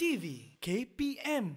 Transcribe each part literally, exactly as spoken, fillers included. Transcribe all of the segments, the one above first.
T V K P M.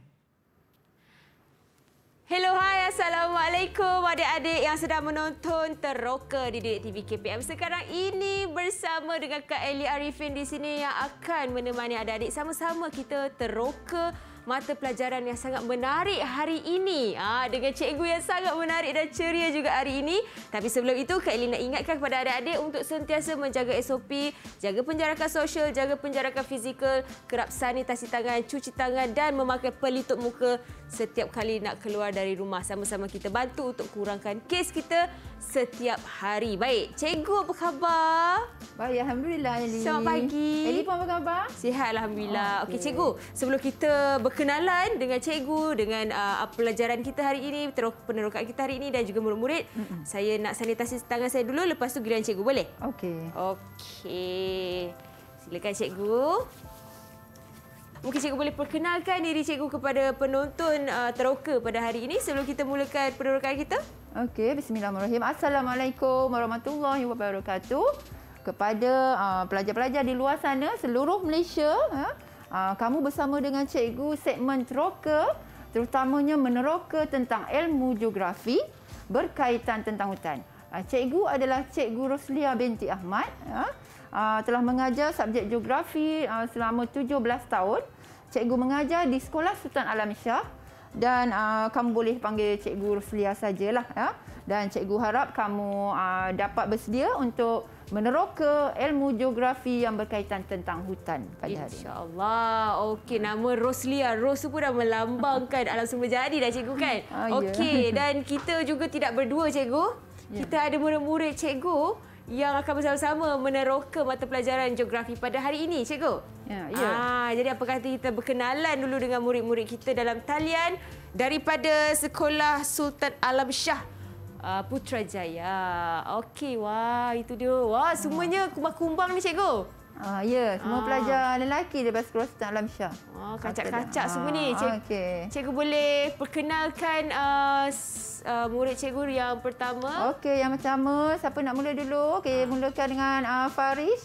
Hello, hai, Assalamualaikum adik-adik yang sedang menonton Teroka di Didik T V K P M. Sekarang ini bersama dengan Kak Ellie Arifin di sini yang akan menemani adik-adik sama-sama kita teroka mata pelajaran yang sangat menarik hari ini. Ha, dengan cikgu yang sangat menarik dan ceria juga hari ini. Tapi sebelum itu, Kak Ellie nak ingatkan kepada adik-adik untuk sentiasa menjaga S O P, jaga penjarakan sosial, jaga penjarakan fizikal, kerap sanitasi tangan, cuci tangan dan memakai pelitup muka setiap kali nak keluar dari rumah. Sama-sama kita bantu untuk kurangkan kes kita setiap hari. Baik, cikgu apa khabar? Baik, Alhamdulillah Ellie. Selamat pagi. Ellie pun apa khabar? Sihat, Alhamdulillah. Okey, Okey. cikgu. Sebelum kita berkenalan dengan cikgu, dengan uh, pelajaran kita hari ini, penerokaan kita hari ini dan juga murid-murid, mm-mm. saya nak sanitasi tangan saya dulu, lepas tu giliran cikgu, boleh? Okey. Okey. Silakan cikgu. Mungkin cikgu boleh perkenalkan diri cikgu kepada penonton uh, teroka pada hari ini sebelum kita mulakan penerokaan kita? Okey, bismillahirrahmanirrahim. Assalamualaikum warahmatullahi wabarakatuh. Kepada uh, pelajar-pelajar di luar sana, seluruh Malaysia, uh, uh, kamu bersama dengan cikgu segmen teroka, terutamanya meneroka tentang ilmu geografi berkaitan tentang hutan. Uh, cikgu adalah Cikgu Roslia binti Ahmad. Uh, Uh, telah mengajar subjek geografi uh, selama tujuh belas tahun. Cikgu mengajar di Sekolah Sultan Alam Shah dan uh, kamu boleh panggil Cikgu Roslia sajalah. Ya? Dan cikgu harap kamu uh, dapat bersedia untuk meneroka ilmu geografi yang berkaitan tentang hutan pada hari ini. InsyaAllah. Okey, nama Roslia. Ros pun dah melambangkan alam sumber jadi dah cikgu kan? Ah, Okey, ya. dan kita juga tidak berdua cikgu. Ya. Kita ada murid-murid cikgu yang akan bersama-sama meneroka mata pelajaran geografi pada hari ini, cikgu. Ya, ya. Ah, jadi apa kata kita berkenalan dulu dengan murid-murid kita dalam talian daripada Sekolah Sultan Alam Shah uh, Putrajaya. Okey, wah itu dia. Wah, semuanya kumbang-kumbang ni, cikgu. Ah, ya, semua Ah. pelajar lelaki daripada Sekolah Sultan Alam Shah. Oh, kacak-kacak semua ni. Ah, Cik, okey. Cikgu boleh perkenalkan uh, uh, murid cikgu yang pertama. Okey, yang pertama, siapa nak mula dulu? Okey, mulakan dengan uh, Faris.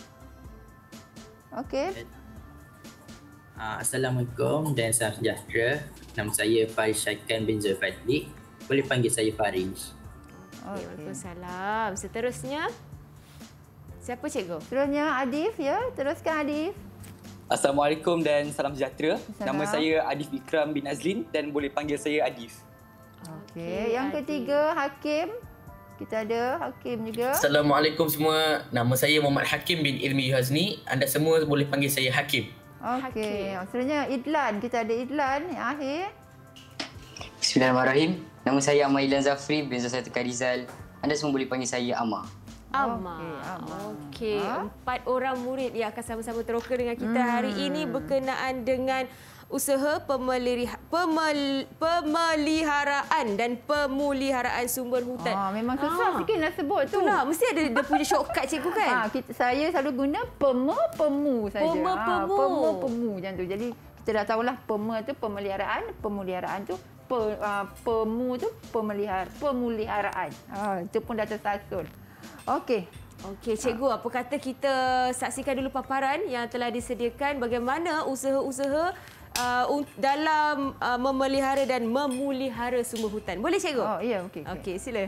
Okey. Uh, Assalamualaikum dan salam sejahtera. Nama saya Faris Syaikan bin Zulfadli. Boleh panggil saya Faris. Okay. Waalaikumsalam. Seterusnya, siapa cikgu? Seterusnya Adif, ya. Teruskan Adif. Assalamualaikum dan salam sejahtera. Salam. Nama saya Adif Ikram bin Azlin dan boleh panggil saya Adif. Okey, Okey, yang Adif. ketiga Hakim. Kita ada Hakim juga. Assalamualaikum semua. Nama saya Muhammad Hakim bin Ilmi Hazni. Anda semua boleh panggil saya Hakim. Okey, seterusnya Idlan. Kita ada Idlan yang akhir. Bismillahirrahmanirrahim. Nama saya Amailan Zafri bin Zasatika Rizal. Anda semua boleh panggil saya Amma. Amma. Okey, Amma. Okey, Ha? empat orang murid yang akan sama-sama teroka dengan kita Hmm. hari ini berkenaan dengan usaha pemelihara, pemel, pemeliharaan dan pemuliharaan sumber hutan. Ah, memang susah Ah. sikit nak sebut tu. Itulah, mesti ada dia punya shortcut cikgu kan? Ah, kita, saya selalu guna pema pemu saja. Pema, Ah, pemu. pema pemu macam tu. Jadi kita dah tahulah pema tu pemeliharaan, pemuliharaan tu pe, uh, pemu tu pemelihara, pemuliharaan. Ah, itu pun dah tersasul. Okey. Okey, cikgu, apa kata kita saksikan dulu paparan yang telah disediakan bagaimana usaha-usaha uh, dalam uh, memelihara dan memulihara sumber hutan. Boleh cikgu? Oh, ya, okey. Okey, sila.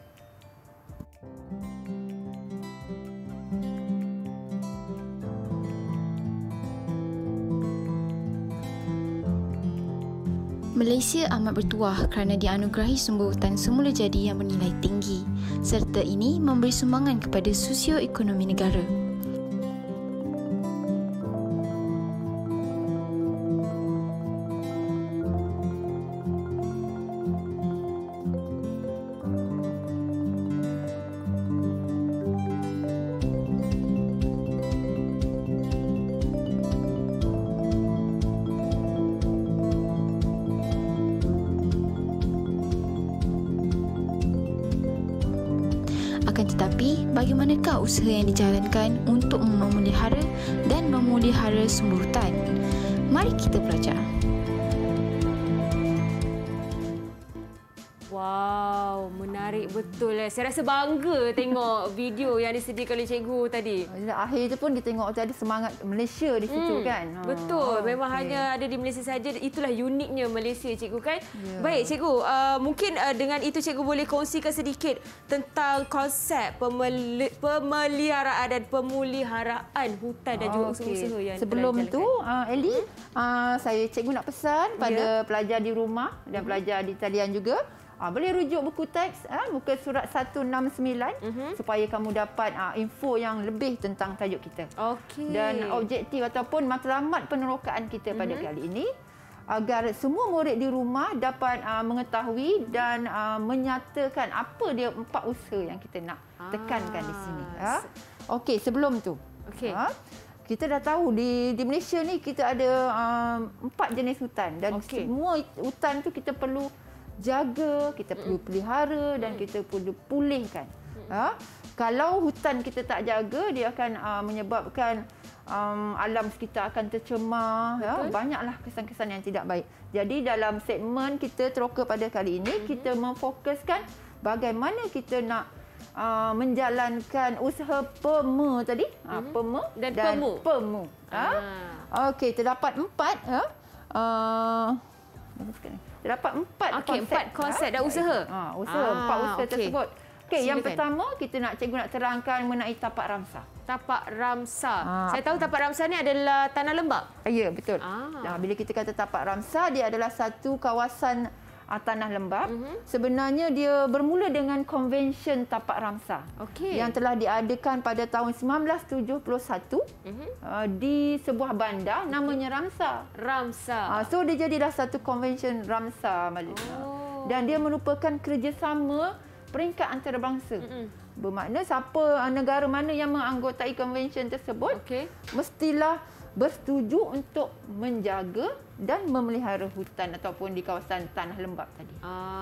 Malaysia amat bertuah kerana dianugerahi sumber hutan semula jadi yang bernilai tinggi serta ini memberi sumbangan kepada sosioekonomi negara. Akan tetapi, bagaimanakah usaha yang dijalankan untuk memelihara dan memulihara sumber hutan? Mari kita belajar. Wow, menarik. Menarik betul. Eh. Saya rasa bangga tengok video yang disediakan oleh cikgu tadi. Akhir tu pun kita tengok tadi semangat Malaysia di situ hmm, kan. Betul. Oh, Memang okay. hanya ada di Malaysia saja. Itulah uniknya Malaysia cikgu kan. Yeah. Baik cikgu, uh, mungkin uh, dengan itu cikgu boleh kongsikan sedikit tentang konsep pemeli pemeliharaan dan pemuliharaan hutan dan juga usaha-usaha yang sebelum tu uh, Ellie, uh, saya cikgu nak pesan pada yeah. pelajar di rumah dan uh-huh. pelajar di talian juga. Uh, boleh rujuk buku teks uh, muka surat seratus enam puluh sembilan uh-huh. supaya kamu dapat uh, info yang lebih tentang tajuk kita. Okey. Dan objektif ataupun matlamat penerokaan kita uh-huh. pada kali ini agar semua murid di rumah dapat uh, mengetahui dan uh, menyatakan apa dia empat usaha yang kita nak tekankan ah. di sini. Uh. Okey, sebelum tu. Okey. Uh, kita dah tahu di di Malaysia ni kita ada um, empat jenis hutan dan okay. semua hutan tu kita perlu jaga, kita perlu pelihara dan kita perlu pulihkan. Ha? Kalau hutan kita tak jaga, dia akan uh, menyebabkan um, alam sekitar akan tercemar. Ya? Banyaklah kesan-kesan yang tidak baik. Jadi dalam segmen kita teroka pada kali ini, mm-hmm. kita memfokuskan bagaimana kita nak uh, menjalankan usaha pema tadi. Mm-hmm. Ha, pema dan, dan pemu. pemu. Ha? Ah. Okey, terdapat empat. Ha? Uh, Terdapat empat okay, konsep. Empat konsep dan usaha. Ha, usaha, ah, empat usaha okay. tersebut. Okey, yang pertama kita nak cikgu nak terangkan mengenai tapak ramsar. Tapak ramsar. Ah. Saya tahu tapak ramsar ni adalah tanah lembap. Ya, betul. Ah. Nah, bila kita kata tapak ramsar, dia adalah satu kawasan uh, tanah lembap. Uh-huh. Sebenarnya dia bermula dengan konvensyen tapak ramsar. Okay. Yang telah diadakan pada tahun sembilan belas tujuh puluh satu uh-huh. uh, di sebuah bandar namanya Ramsar. Ramsar. Uh, so dia jadilah satu konvensyen Ramsar Malaysia. Oh. Dan dia merupakan kerjasama peringkat antarabangsa. Uh-huh. Bermakna siapa negara mana yang menganggotai konvensyen tersebut okay. mestilah bersetuju untuk menjaga dan memelihara hutan ataupun di kawasan tanah lembap tadi.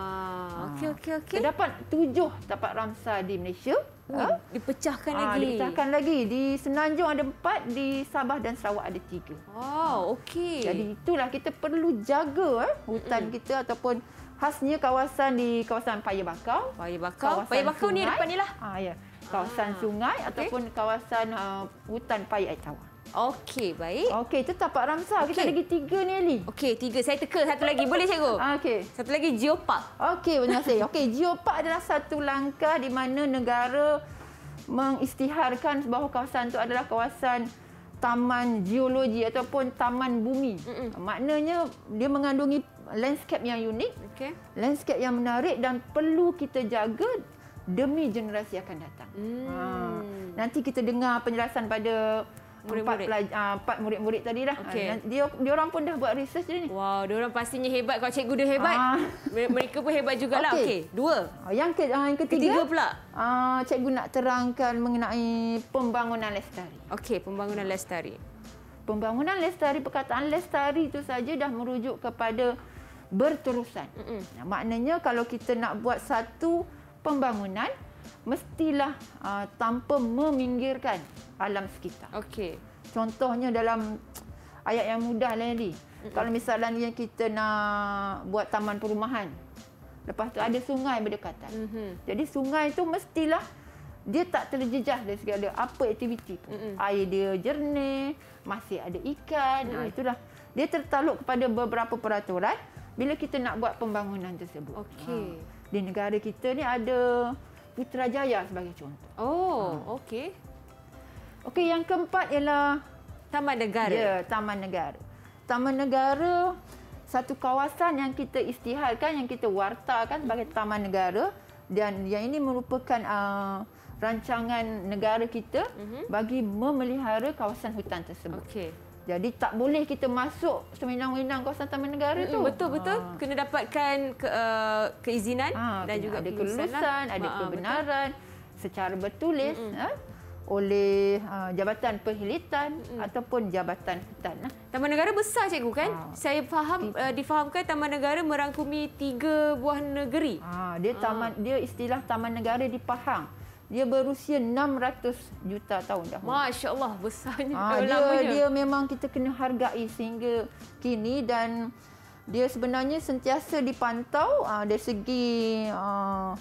Ah, okey okey okey. Terdapat tujuh tapak ramsar di Malaysia. Uh, ha? Dipecahkan ah, lagi. Dipecahkan lagi. Di Semenanjung ada empat, di Sabah dan Sarawak ada tiga. Wow, okey. Jadi itulah kita perlu jaga eh, hutan mm-hmm. kita ataupun khasnya kawasan di kawasan Paya Bakau. Paya Bakau. Paya Bakau ni depan ni lah. Ah ya. Kawasan ah. sungai okay. ataupun kawasan uh, hutan Paya Air Tawar. Okey, baik. Okey, itu tapak ramsar. Okay. Kita lagi tiga ni, Eli. Okey, tiga. Saya teka satu lagi. Boleh, cikgu? Okey. Satu lagi, geopark. Okey, terima kasih. Okey, geopark adalah satu langkah di mana negara mengisytiharkan bahawa kawasan itu adalah kawasan taman geologi ataupun taman bumi. Mm-mm. Maknanya dia mengandungi landscape yang unik, okay. landscape yang menarik dan perlu kita jaga demi generasi akan datang. Mm. Ha. Nanti kita dengar penjelasan pada murid-murid. Empat, uh, empat murid-murid tadi dah. Okay. Dia dia orang pun dah buat research ni. Wow, dia orang pastinya hebat. Kalau cikgu dia hebat, uh. mereka pun hebat jugalah. Okey, okay. Dua. Yang ke uh, yang ketiga, ketiga pula. Uh, cikgu nak terangkan mengenai pembangunan lestari. Okey, pembangunan lestari. Pembangunan lestari, perkataan lestari itu saja dah merujuk kepada berterusan. Nah, maknanya kalau kita nak buat satu pembangunan, mestilah uh, tanpa meminggirkan alam sekitar. Okey. Contohnya dalam ayat yang mudah lah ni. Mm-hmm. Kalau misalnya kita nak buat taman perumahan, lepas tu ada sungai berdekatan. Mm-hmm. Jadi sungai tu mestilah dia tak terjejah dari segala apa aktiviti tu. Mm-hmm. Air dia jernih, masih ada ikan. Mm-hmm. Nah, itulah. Dia tertaluk kepada beberapa peraturan bila kita nak buat pembangunan tersebut. Okey. Ha. Di negara kita ni ada Putrajaya sebagai contoh. Oh, ha. okey. Okey, yang keempat ialah Taman Negara. Ya, Taman Negara. Taman Negara satu kawasan yang kita isytiharkan, yang kita wartakan sebagai Taman Negara dan yang ini merupakan uh, rancangan negara kita uh-huh. bagi memelihara kawasan hutan tersebut. Okey. Jadi tak boleh kita masuk sewenang-wenang kawasan taman negara tu. Betul-betul. Ha. Kena dapatkan ke, uh, keizinan ha, dan juga ada kelulusan, ada ha, kebenaran betul. Secara bertulis ha, oleh uh, Jabatan Perkhidmatan Mm-mm. ataupun Jabatan Hutan. Ha. Taman negara besar cikgu kan? Ha. Saya faham uh, difahamkan taman negara merangkumi tiga buah negeri. Ha, dia taman ha. dia istilah taman negara di Pahang. Dia berusia enam ratus juta tahun dahulu. Masya Allah, besarnya. Ha, dia, dia memang kita kena hargai sehingga kini dan dia sebenarnya sentiasa dipantau uh, dari segi uh,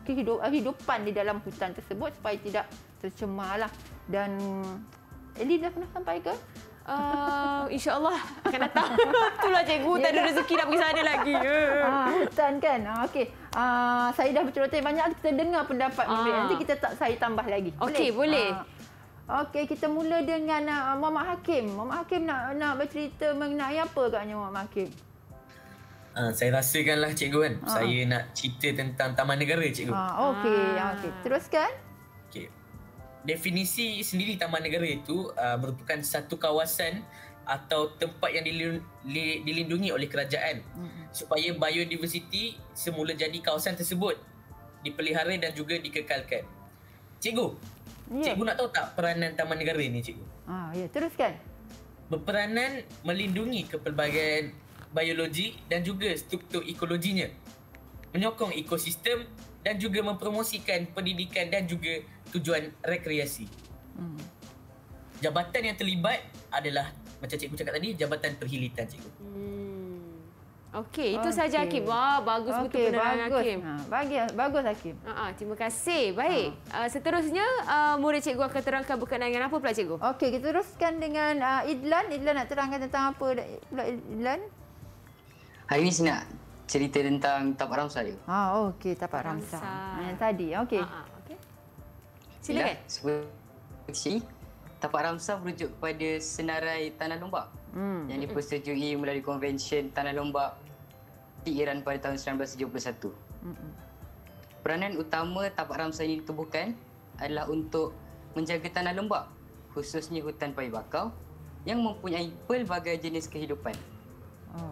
kehidupan di dalam hutan tersebut supaya tidak tercemar lah. Dan Eli dah pernah sampai ke? Uh, InsyaAllah akan datang. Itulah cikgu, tak ada rezeki nak pergi sana lagi. Ah, hutan kan? Ah, Okey. Ah, saya dah bercerita banyak, kita dengar pendapat murid. Ah. Nanti kita tak saya tambah lagi. Okey, boleh. Ah. Okey, kita mula dengan uh, Muhammad Hakim. Muhammad Hakim nak nak bercerita mengenai apa agaknya Muhammad Hakim? Uh, saya rasakanlah cikgu kan. Ah. Saya nak cerita tentang Taman Negara cikgu. Ah, okey, Ah. okey. Teruskan. Okey. Definisi sendiri Taman Negara itu uh, merupakan satu kawasan atau tempat yang dilindungi oleh kerajaan mm-hmm. supaya biodiversiti semula jadi kawasan tersebut dipelihara dan juga dikekalkan. Cikgu, yeah. cikgu nak tahu tak peranan Taman Negara ni cikgu? Ah, ya, teruskan. Berperanan melindungi kepelbagaian biologi dan juga struktur ekologinya, menyokong ekosistem dan juga mempromosikan pendidikan dan juga tujuan rekreasi. Hmm. Jabatan yang terlibat adalah macam cikgu cakap tadi, Jabatan Perhilitan cikgu. Hmm. Okey, itu Okey. saja Hakim. Wah, bagus Okey, betul penerangan bagus. Hakim. Ha, bagus, bagus Hakim. Ha, ha, terima kasih. Baik. Ha. Uh, seterusnya uh, murid cikgu akan terangkan berkenaan dengan apa pula cikgu? Okey, kita teruskan dengan uh, Idlan. Idlan nak terangkan tentang apa pula Idlan? Hari ini saya nak cerita tentang Tapak Ramsar je. Ha, okey, Tapak Ramsar. Ramsar. Ha, yang tadi, okey. Ha, ha, okey. Silakan. Yalah, seperti Tapak Ramsar merujuk kepada senarai Tanah Lombak Hmm. yang dipersetujui melalui Konvensyen Tanah Lombak di Iran pada tahun sembilan belas tujuh puluh satu. Hmm. Peranan utama Tapak Ramsar ini ditubuhkan adalah untuk menjaga tanah lembap, khususnya hutan payu bakau yang mempunyai pelbagai jenis kehidupan. Oh.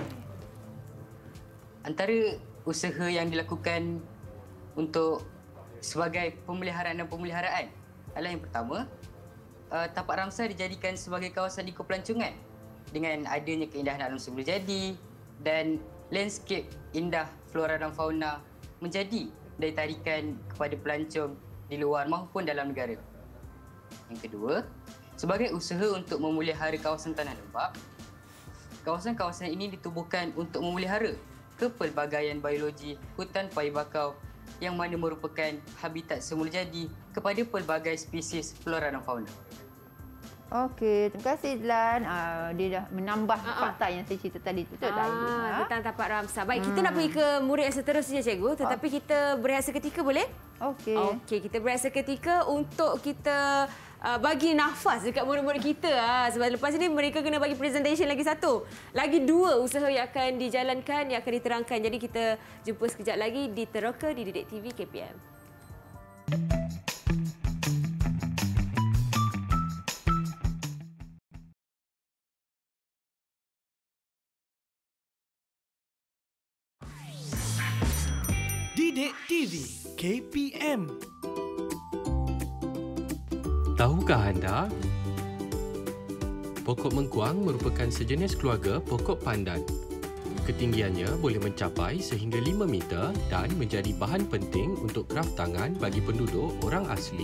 Antara usaha yang dilakukan untuk sebagai pemeliharaan dan pemeliharaan adalah yang pertama, uh, Tapak Ramsar dijadikan sebagai kawasan ekopelancongan dengan adanya keindahan alam semula jadi dan landscape indah flora dan fauna menjadi daya tarikan kepada pelancong di luar maupun dalam negara. Yang kedua, sebagai usaha untuk memelihara kawasan tanah lembap, kawasan-kawasan ini ditubuhkan untuk memelihara kepelbagaian biologi hutan payu bakau yang mana merupakan habitat semula jadi kepada pelbagai spesies flora dan fauna. Okey, terima kasih Idlan. Uh, dia dah menambah Ha, ha. fakta yang saya cerita tadi tu. Ah, ha? tentang Tapak Ramsar. Baik, kita Hmm. nak pergi ke murid yang seterusnya cikgu, tetapi kita berehat seketika boleh? Okey. Okey, kita berehat seketika untuk kita uh, bagi nafas dekat murid-murid kita. Ha. Sebab lepas ini mereka kena bagi presentation lagi satu. Lagi dua usaha yang akan dijalankan, yang akan diterangkan. Jadi kita jumpa sekejap lagi di Teroka di Didik T V K P M. Didik T V K P M. Tahukah anda? Pokok mengkuang merupakan sejenis keluarga pokok pandan. Ketinggiannya boleh mencapai sehingga lima meter dan menjadi bahan penting untuk kraftangan bagi penduduk orang asli.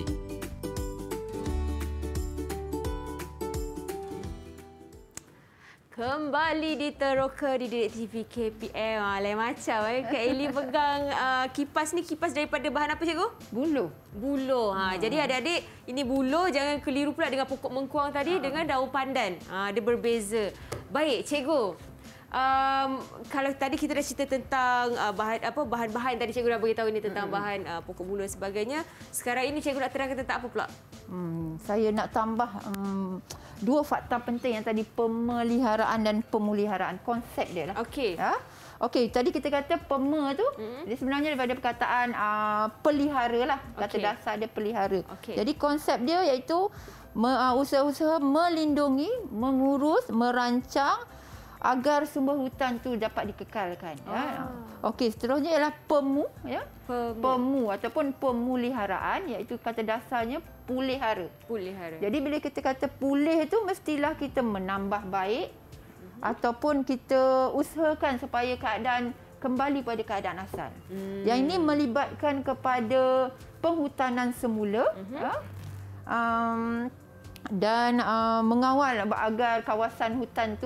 Kembali di Teroka di Didik T V K P M. Ah, lain macam eh. Kak Eli pegang uh, kipas ni, kipas daripada bahan apa cikgu? Buluh. Buluh. Ha, Hmm. Jadi adik-adik, ini buluh. Jangan keliru pula dengan pokok mengkuang tadi Ha. dengan daun pandan. Ha, dia berbeza. Baik, cikgu. Um, kalau tadi kita dah cerita tentang uh, bahan apa bahan-bahan tadi cikgu dah beritahu ini tentang hmm. bahan uh, pokok buluh dan sebagainya. Sekarang ini cikgu nak terangkan tentang apa pula? Hmm, saya nak tambah um, dua fakta penting yang tadi, pemeliharaan dan pemuliharaan. Konsep dia lah. Okey. Ya? Okey, tadi kita kata pema tu, Mm-hmm. dia sebenarnya daripada perkataan uh, pelihara lah. Kata Okey. dasar dia pelihara. Okey. Jadi konsep dia iaitu me, uh, usaha-usaha melindungi, mengurus, merancang agar sumber hutan tu dapat dikekalkan. Ya. Ah. Okey, seterusnya ialah pemu. Ya. Pemu. Pemu ataupun pemuliharaan, iaitu kata dasarnya pulihara. Pulihara. Jadi bila kita kata pulih itu, mestilah kita menambah baik mm-hmm. ataupun kita usahakan supaya keadaan kembali pada keadaan asal. Mm. Yang ini melibatkan kepada penghutanan semula mm-hmm. ya, um, dan uh, mengawal agar kawasan hutan tu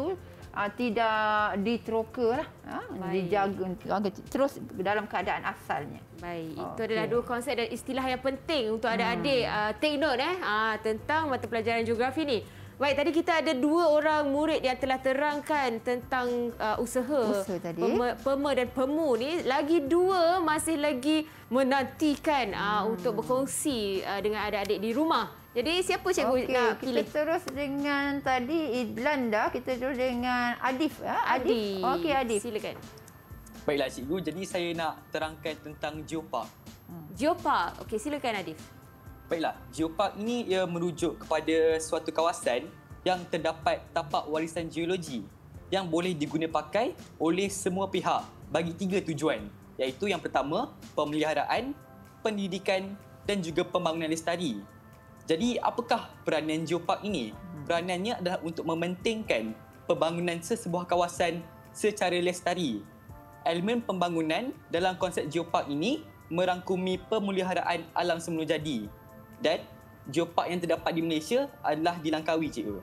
uh, tidak diteroka lah. Ha? Dijaga agar terus dalam keadaan asalnya. Baik, Oh, itu adalah okey. dua konsep dan istilah yang penting untuk adik-adik hmm. uh, take note eh uh, tentang mata pelajaran geografi ni. Baik, tadi kita ada dua orang murid yang telah terangkan tentang uh, usaha, Usaha tadi. Pema, Pema dan Pemu ni. Lagi dua masih lagi menantikan uh, Hmm. untuk berkongsi uh, dengan adik-adik di rumah. Jadi siapa cikgu Okey, nak kita pilih? terus dengan tadi Idlan dah, kita terus dengan Adif. Ya? Adif. Adif. Okey, Adif. Silakan. Baiklah cikgu, jadi saya nak terangkan tentang geopark. Geopark. Okey, silakan Adif. Baiklah, geopark ini ia merujuk kepada suatu kawasan yang terdapat tapak warisan geologi yang boleh diguna pakai oleh semua pihak bagi tiga tujuan, iaitu yang pertama, pemeliharaan, pendidikan dan juga pembangunan lestari. Jadi, apakah peranan geopark ini? Peranannya adalah untuk mementingkan pembangunan sesebuah kawasan secara lestari. Elemen pembangunan dalam konsep geopark ini merangkumi pemeliharaan alam semula jadi. Dan geopark yang terdapat di Malaysia adalah di Langkawi, cikgu.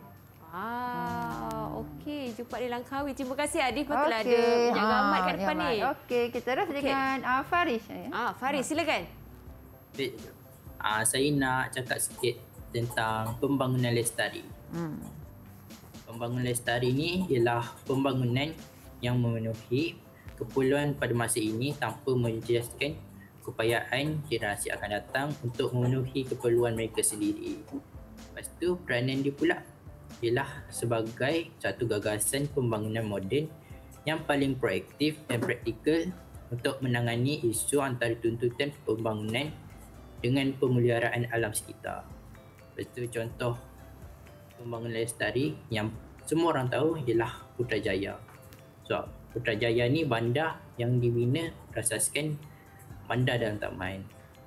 Ah, okey, jumpa di Langkawi. Terima kasih Adif, betul ada Okey. menjaga Ah, amat kat depan ya, ni. Mat. Okey, kita terus Okey. dengan uh, Faris. Ya. Ah, Faris silakan. Baik. Ah, saya nak cakap sikit tentang pembangunan lestari. Hmm. Pembangunan lestari ini ialah pembangunan yang memenuhi keperluan pada masa ini tanpa menjejaskan keupayaan generasi akan datang untuk memenuhi keperluan mereka sendiri. Lepas tu peranan dia pula ialah sebagai satu gagasan pembangunan moden yang paling proaktif dan praktikal untuk menangani isu antara tuntutan pembangunan dengan pemeliharaan alam sekitar. Lepas tu contoh pembangunan lestari yang semua orang tahu ialah Putrajaya. So, Putrajaya ni bandar yang dibina berasaskan bandar dan taman.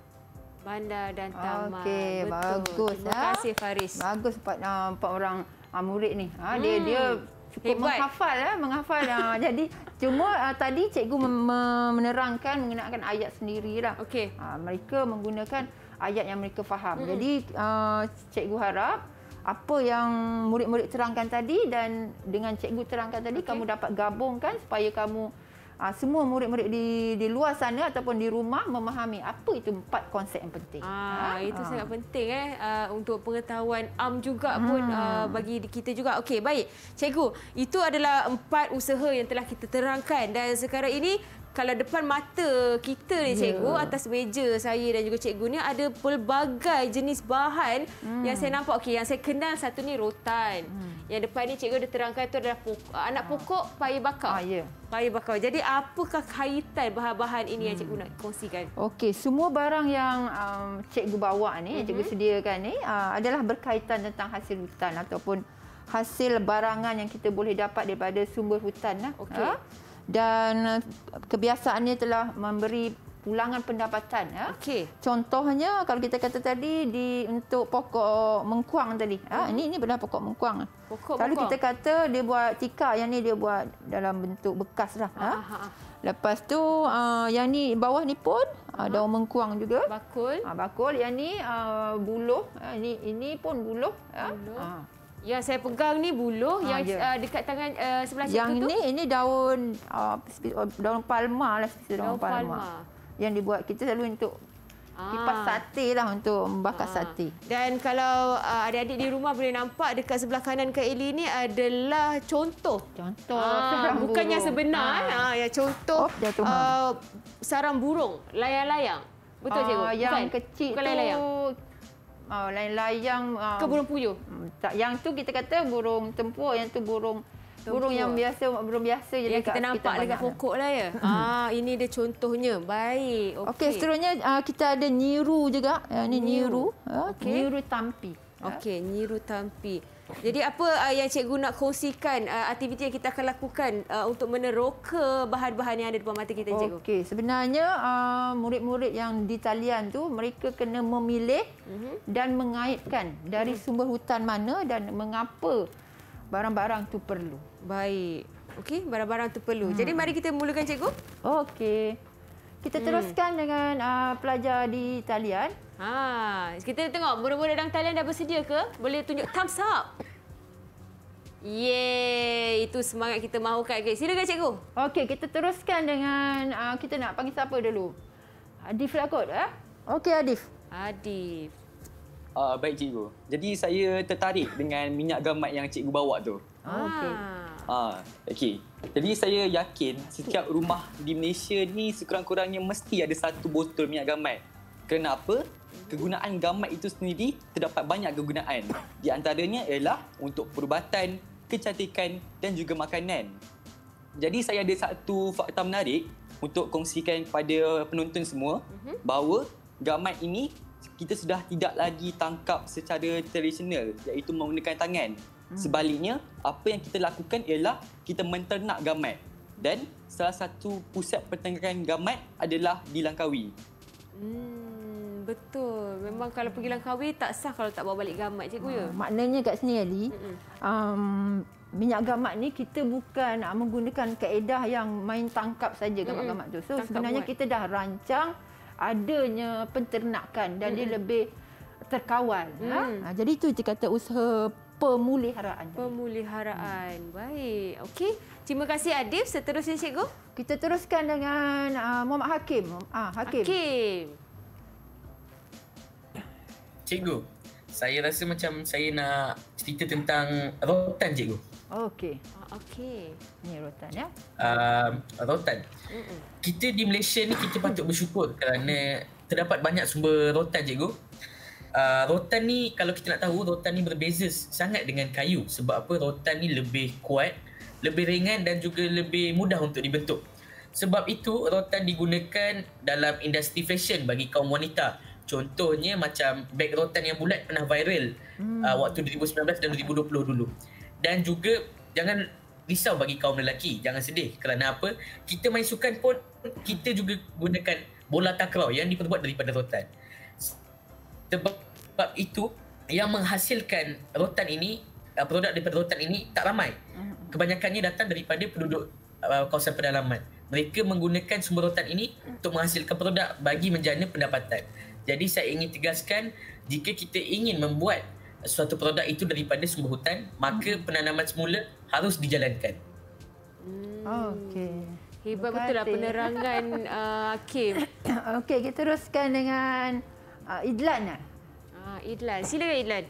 Bandar dan taman. Okey, Betul. bagus. Terima ha? kasih Faris. Bagus empat, uh, empat orang uh, murid ni. Ha, dia Hmm, dia cukup hebat. menghafal ya, menghafal. Uh, jadi cuma uh, tadi cikgu mem- mem- menerangkan menggunakan ayat sendirilah. Okey. Uh, mereka menggunakan ayat yang mereka faham. Mm-mm. Jadi uh, cikgu harap apa yang murid-murid terangkan tadi dan dengan cikgu terangkan tadi, Okey. kamu dapat gabungkan supaya kamu uh, semua murid-murid di di luar sana ataupun di rumah memahami apa itu empat konsep yang penting. Ah, Ha? itu Ah. sangat penting eh uh, untuk pengetahuan am juga pun Hmm. uh, bagi kita juga. Okey, baik. Cikgu, itu adalah empat usaha yang telah kita terangkan dan sekarang ini kalau depan mata kita ni cikgu, Ya. atas meja saya dan juga cikgu ni ada pelbagai jenis bahan Hmm. yang saya nampak. Okey, yang saya kenal satu ni rotan. Hmm. Yang depan ni cikgu ada terangkan itu adalah pokok, anak pokok paya bakar. Ah, ya. Paya bakar. Jadi apakah kaitan bahan-bahan ini yang cikgu nak kongsikan? Okey, semua barang yang um, cikgu bawa ni, mm-hmm. cikgu sediakan ni uh, adalah berkaitan tentang hasil hutan ataupun hasil barangan yang kita boleh dapat daripada sumber hutan lah. Okey. Ha? Dan uh, kebiasaannya telah memberi pulangan pendapatan. Ha? Okey. Contohnya kalau kita kata tadi di untuk pokok mengkuang tadi. Ha? Mhm. Ini ini benar pokok mengkuang. Pokok Kalau mengkuang. kita kata dia buat tikar, yang ni dia buat dalam bentuk bekas lah. Ha? Ah, ah, ah. Lepas tu uh, yang ni bawah ni pun uh, daun mengkuang juga. Bakul. Ha, bakul. Yang ni uh, buluh. Ha, ini ini pun buluh. Ha? Buluh. Ha. Yang saya pegang ni buluh, Ah, yang ya. uh, dekat tangan uh, sebelah Yang cikgu tu. ni ini daun uh, spe- daun palma lah, spesies daun, Daun palma. Yang dibuat kita selalu untuk Ah. kipas sate lah, untuk membakar Ah. sate. Dan kalau uh, adik-adik di rumah boleh nampak dekat sebelah kanan Kak Eli ni adalah contoh. Contoh Ah, sarang bukan yang burung. sebenar, Ah. ah. yang contoh Oh, jatuh, uh, sarang burung, layang-layang. Betul cikgu? Ah, yang bukan? kecil bukan tu layang-layang. Oh, layang-layang. ah, Ke burung puyuh? Hmm, tak, yang tu kita kata burung tempur, yang tu burung Tempur. burung yang biasa, burung biasa je Yang dekat kita nampak sekitar dekat banyak. pokok lah ya. Ah, ini dia contohnya. Baik. Okey. Okey, seterusnya uh, kita ada nyiru juga. Uh, ini Nyiru. nyiru, uh, Okey. nyiru tampi. Okey, nyiru tampi. Jadi apa uh, yang cikgu nak kongsikan uh, aktiviti yang kita akan lakukan uh, untuk meneroka bahan-bahan yang ada depan mata kita cikgu? Okey, sebenarnya uh, murid-murid yang di talian tu mereka kena memilih Mhm. dan mengaitkan dari sumber hutan mana dan mengapa barang-barang tu perlu. Baik. Okey, barang-barang tu perlu. Hmm. Jadi mari kita mulakan cikgu. Okey. Kita Hmm. teruskan dengan uh, pelajar di talian. Ha, kita tengok budak-budak dalam talian dah bersedia ke? Boleh tunjuk thumbs up. Yeay, itu semangat kita mahukan. Okay, silakan cikgu. Okey, kita teruskan dengan uh, kita nak panggil siapa dulu? Adif lah kot, eh? Okey, Adif. Adif. Uh, baik cikgu. Jadi saya tertarik dengan minyak gamat yang cikgu bawa tu. Oh, okey. Ah, okey. Jadi saya yakin setiap rumah di Malaysia ni sekurang-kurangnya mesti ada satu botol minyak gamat. Kerana apa? Kegunaan gamat itu sendiri terdapat banyak kegunaan. Di antaranya ialah untuk perubatan, kecantikan dan juga makanan. Jadi saya ada satu fakta menarik untuk kongsikan kepada penonton semua bahawa gamat ini kita sudah tidak lagi tangkap secara tradisional iaitu menggunakan tangan. Sebaliknya, apa yang kita lakukan ialah kita menternak gamat. Dan salah satu pusat penternakan gamat adalah di Langkawi. Hmm, betul. Memang kalau pergi Langkawi tak sah kalau tak bawa balik gamat, cikgu ya. Uh, maknanya kat sini Ali, um, minyak gamat ni kita bukan uh, menggunakan kaedah yang main tangkap saja gamat-gamat tu. So Tangkap sebenarnya buat. kita dah rancang adanya penternakan dan dia lebih terkawal. Mm. Ha? Ha, jadi itu kita kata usaha pemuliharaan. Pemeliharaan. Baik. Okey. Terima kasih Adif. Seterusnya cikgu. Kita teruskan dengan uh, Muhammad Hakim. Ah, Hakim. Hakim. Cikgu, saya rasa macam saya nak cerita tentang rotan cikgu. Okey. Ah, okey. Ni rotan ya. Uh, rotan. Mm-mm. Kita di Malaysia ni kita patut bersyukur kerana terdapat banyak sumber rotan cikgu. Uh, rotan ni kalau kita nak tahu rotan ni berbeza sangat dengan kayu sebab apa rotan ni lebih kuat, lebih ringan dan juga lebih mudah untuk dibentuk. Sebab itu rotan digunakan dalam industri fashion bagi kaum wanita. Contohnya macam beg rotan yang bulat pernah viral hmm. uh, waktu dua ribu sembilan belas dan dua ribu dua puluh dulu. Dan juga jangan risau bagi kaum lelaki, jangan sedih kerana apa? Kita main sukan pun kita juga gunakan bola takraw yang diperbuat daripada rotan. Sebab itu yang menghasilkan rotan ini, produk daripada rotan ini tak ramai. Kebanyakannya datang daripada penduduk uh, kawasan pedalaman. Mereka menggunakan sumber rotan ini untuk menghasilkan produk bagi menjana pendapatan. Jadi saya ingin tegaskan, jika kita ingin membuat suatu produk itu daripada sumber hutan, maka penanaman semula harus dijalankan. Hmm. Okey. Hebat betul lah penerangan uh, Hakim. Okey, kita teruskan dengan uh, Idlan. Ah, Idlan. Silakan Idlan.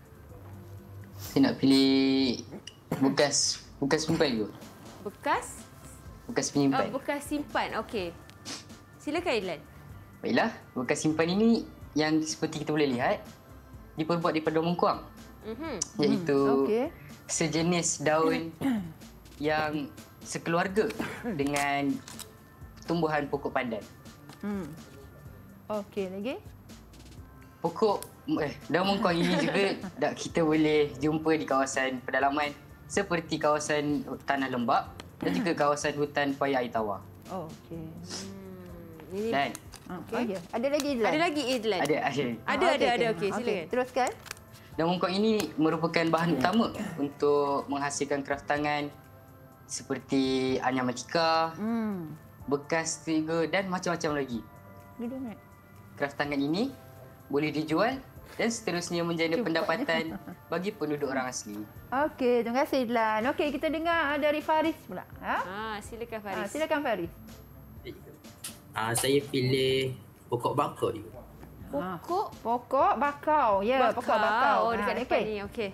Saya nak pilih bekas bekas simpan dulu. Bekas? Bekas penyimpan. Oh, bekas simpan. Okey. Silakan Idlan. Baiklah, bekas simpan ini yang seperti kita boleh lihat diperbuat daripada daun mengkuang. Mhm. Iaitu Okey. sejenis daun yang sekeluarga dengan tumbuhan pokok pandan. Hmm. Okey, lagi? Pokok eh daun mengkuang ini juga dak kita boleh jumpa di kawasan pedalaman seperti kawasan tanah lembap dan juga kawasan hutan paya air tawar. Oh, okey. Hmm. Ini Dan Okey. Okay. Ada lagi Idlan? ada lagi Idlan. ada ada Ada, Ah, ada, okey, ada. okey. Okey, silakan. Teruskan. daun mengkuang ini merupakan bahan utama untuk menghasilkan kraftangan seperti anyaman tikar, Hmm. bekas tiga dan macam-macam lagi. Duduk nak. Kraftangan ini boleh dijual dan seterusnya menjana Cepat. pendapatan bagi penduduk orang asli. Okey, terima kasih Idlan. Okey, kita dengar dari Faris pula. Ha? Ah, silakan Ha, Faris. silakan Faris. Ah, saya pilih pokok bakau juga. Pokok Pokok bakau. Ya, yeah, pokok bakau. Oh, dekat Ha, depan okey. ni. Okey.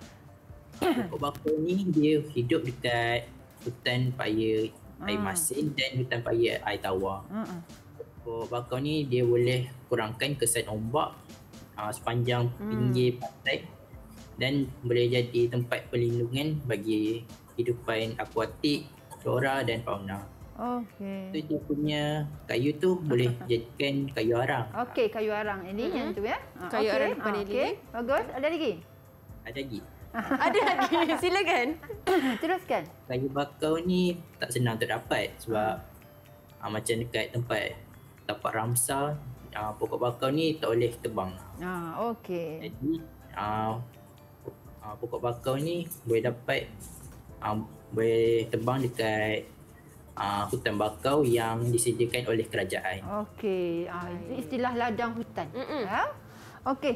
Pokok bakau ni dia hidup dekat hutan paya air Ah. masin dan hutan paya air tawar. Hmm. Pokok bakau ni dia boleh kurangkan kesan ombak uh, sepanjang Hmm. pinggir pantai dan boleh jadi tempat perlindungan bagi kehidupan akuatik, flora dan fauna. Okey. So, dia punya kayu tu boleh jadikan kayu arang. Okey, kayu arang ini Mm-mm. yang tu ya. Ha, Kayu okey. arang depan Ha, ni okey. Bagus. Ada lagi? Ada lagi. Ada lagi. Silakan. Teruskan. Kayu bakau ni tak senang untuk dapat sebab uh, macam dekat tempat tapak Ramsar, uh, pokok bakau ni tak boleh tebang. Ha, okey. Jadi uh, uh, pokok bakau ni boleh dapat uh, boleh tebang dekat uh, hutan bakau yang disediakan oleh kerajaan. Okey. Ah, itu istilah ladang hutan. Mm-mm. Ha? Okey.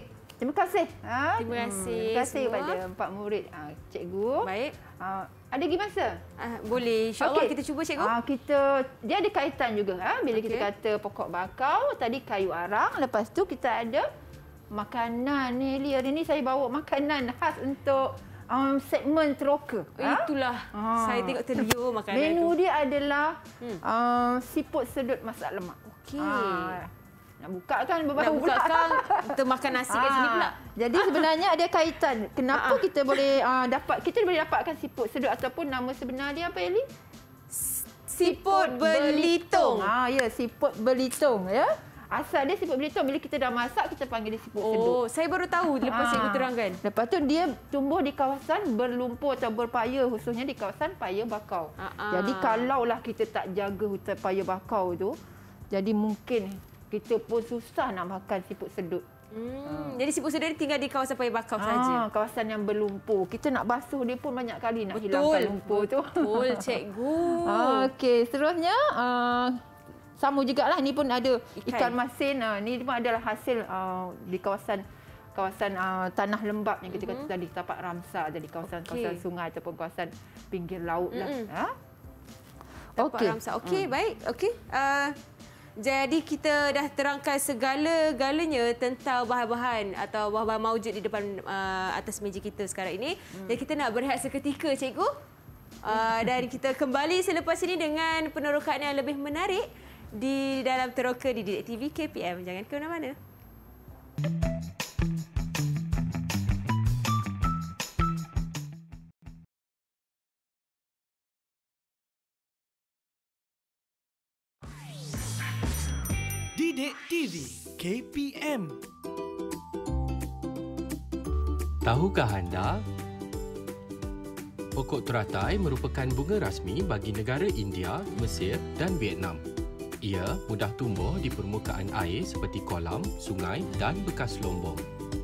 terima kasih. Ha? Terima kasih. Hmm, terima kasih semua. kepada empat murid ha, cikgu. Baik. Ha, ada lagi masa? Uh, boleh. InsyaAllah Okey. kita cuba cikgu. Ha, kita dia ada kaitan juga ha? Bila Okey. kita kata pokok bakau, tadi kayu arang, lepas tu kita ada makanan ni. Li, hari ni saya bawa makanan khas untuk um, segmen teroka. Ha? Itulah. Ah. Saya tengok terliur makanan Menu tu. dia adalah Hmm. um, siput sedut masak lemak. Okey. Ha, nak buka kan Nak berbaru buka pula. kan kita makan nasi kat sini pula. Ah, jadi sebenarnya ada kaitan. Kenapa Ah, ah. kita boleh uh, dapat kita boleh dapatkan siput sedut ataupun nama sebenar dia apa Eli? Siput belitung. Ah ya, siput belitung ya. Asal dia siput belitung, bila kita dah masak kita panggil dia siput sedut. Oh, saya baru tahu lepas Ah. cikgu terangkan. Lepas tu dia tumbuh di kawasan berlumpur atau berpaya, khususnya di kawasan paya bakau. Ah, ah. Jadi kalaulah kita tak jaga hutan paya bakau tu, jadi mungkin kita pun susah nak makan siput sedut. Hmm. Jadi siput sedut tinggal di kawasan paya bakau saja. Ah, kawasan yang berlumpur. Kita nak basuh dia pun banyak kali nak Betul. hilangkan lumpur tu. Betul, cikgu. Ah, okey, seterusnya uh, sama jugalah, ni pun ada Ikan. ikan, ikan masin. Uh, ni pun adalah hasil uh, di kawasan kawasan uh, tanah lembap yang kita kata tadi, tapak ramsar, jadi kawasan-kawasan Okey. sungai ataupun kawasan pinggir laut lah. Mm-mm. Ha? Tapak Okey. Ramsar. Okey, Hmm. baik. Okey. Uh, jadi kita dah terangkan segala-galanya tentang bahan-bahan atau bahan-bahan maujud di depan uh, atas meja kita sekarang ini. Hmm. Dan kita nak berehat seketika, cikgu. Uh, dan kita kembali selepas ini dengan penerokan yang lebih menarik di dalam Teroka di Didik T V K P M. Jangan ke mana-mana. Didik T V K P M. Tahukah anda? Pokok teratai merupakan bunga rasmi bagi negara India, Mesir dan Vietnam. Ia mudah tumbuh di permukaan air seperti kolam, sungai dan bekas lombong.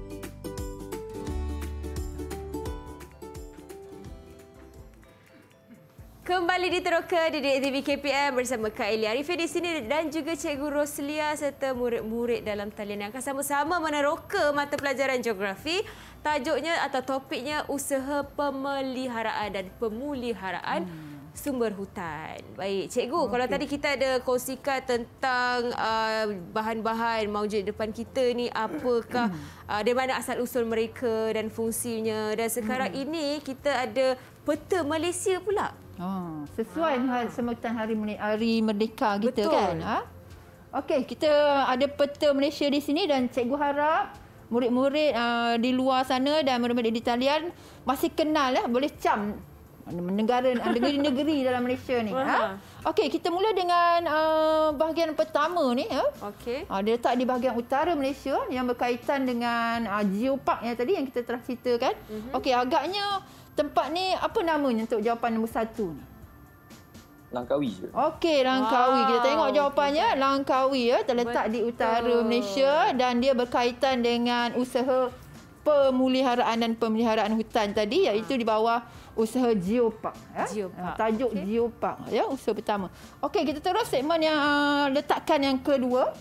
Kembali di Teroka di Didik T V K P M bersama Kak Eli Arifin di sini dan juga Cikgu Roslia serta murid-murid dalam talian yang akan sama-sama meneroka mata pelajaran geografi. Tajuknya atau topiknya usaha pemeliharaan dan pemuliharaan hmm. sumber hutan. Baik, Cikgu, okay. Kalau tadi kita ada kongsikan tentang uh, bahan-bahan maujud di depan kita ni, apakah uh, dari mana asal-usul mereka dan fungsinya. Dan sekarang hmm. ini kita ada peta Malaysia pula. Oh, sesuai dengan ha. sebutan hari hari merdeka kita. Betul. Kan? Ha? Okey, kita ada peta Malaysia di sini dan cikgu harap murid-murid uh, di luar sana dan murid-murid di talian masih kenal ya, boleh cam negara negeri-negeri dalam Malaysia ni. Ha? Okey, kita mula dengan uh, bahagian pertama ni ya. Okey. Uh, dia letak di bahagian utara Malaysia yang berkaitan dengan uh, geopark yang tadi yang kita telah ceritakan. Mm-hmm. Okey, agaknya tempat ni apa namanya untuk jawapan nombor satu ni? Langkawi je. Okey, Langkawi. Wow. Kita tengok jawapannya. Okay. Langkawi ya, terletak Betul. di utara Malaysia dan dia berkaitan dengan usaha pemuliharaan dan pemeliharaan hutan tadi, iaitu di bawah usaha geopark. Ya? Geopark. Tajuk okay. geopark ya, usaha pertama. Okey, kita terus segmen yang uh, letakkan yang kedua.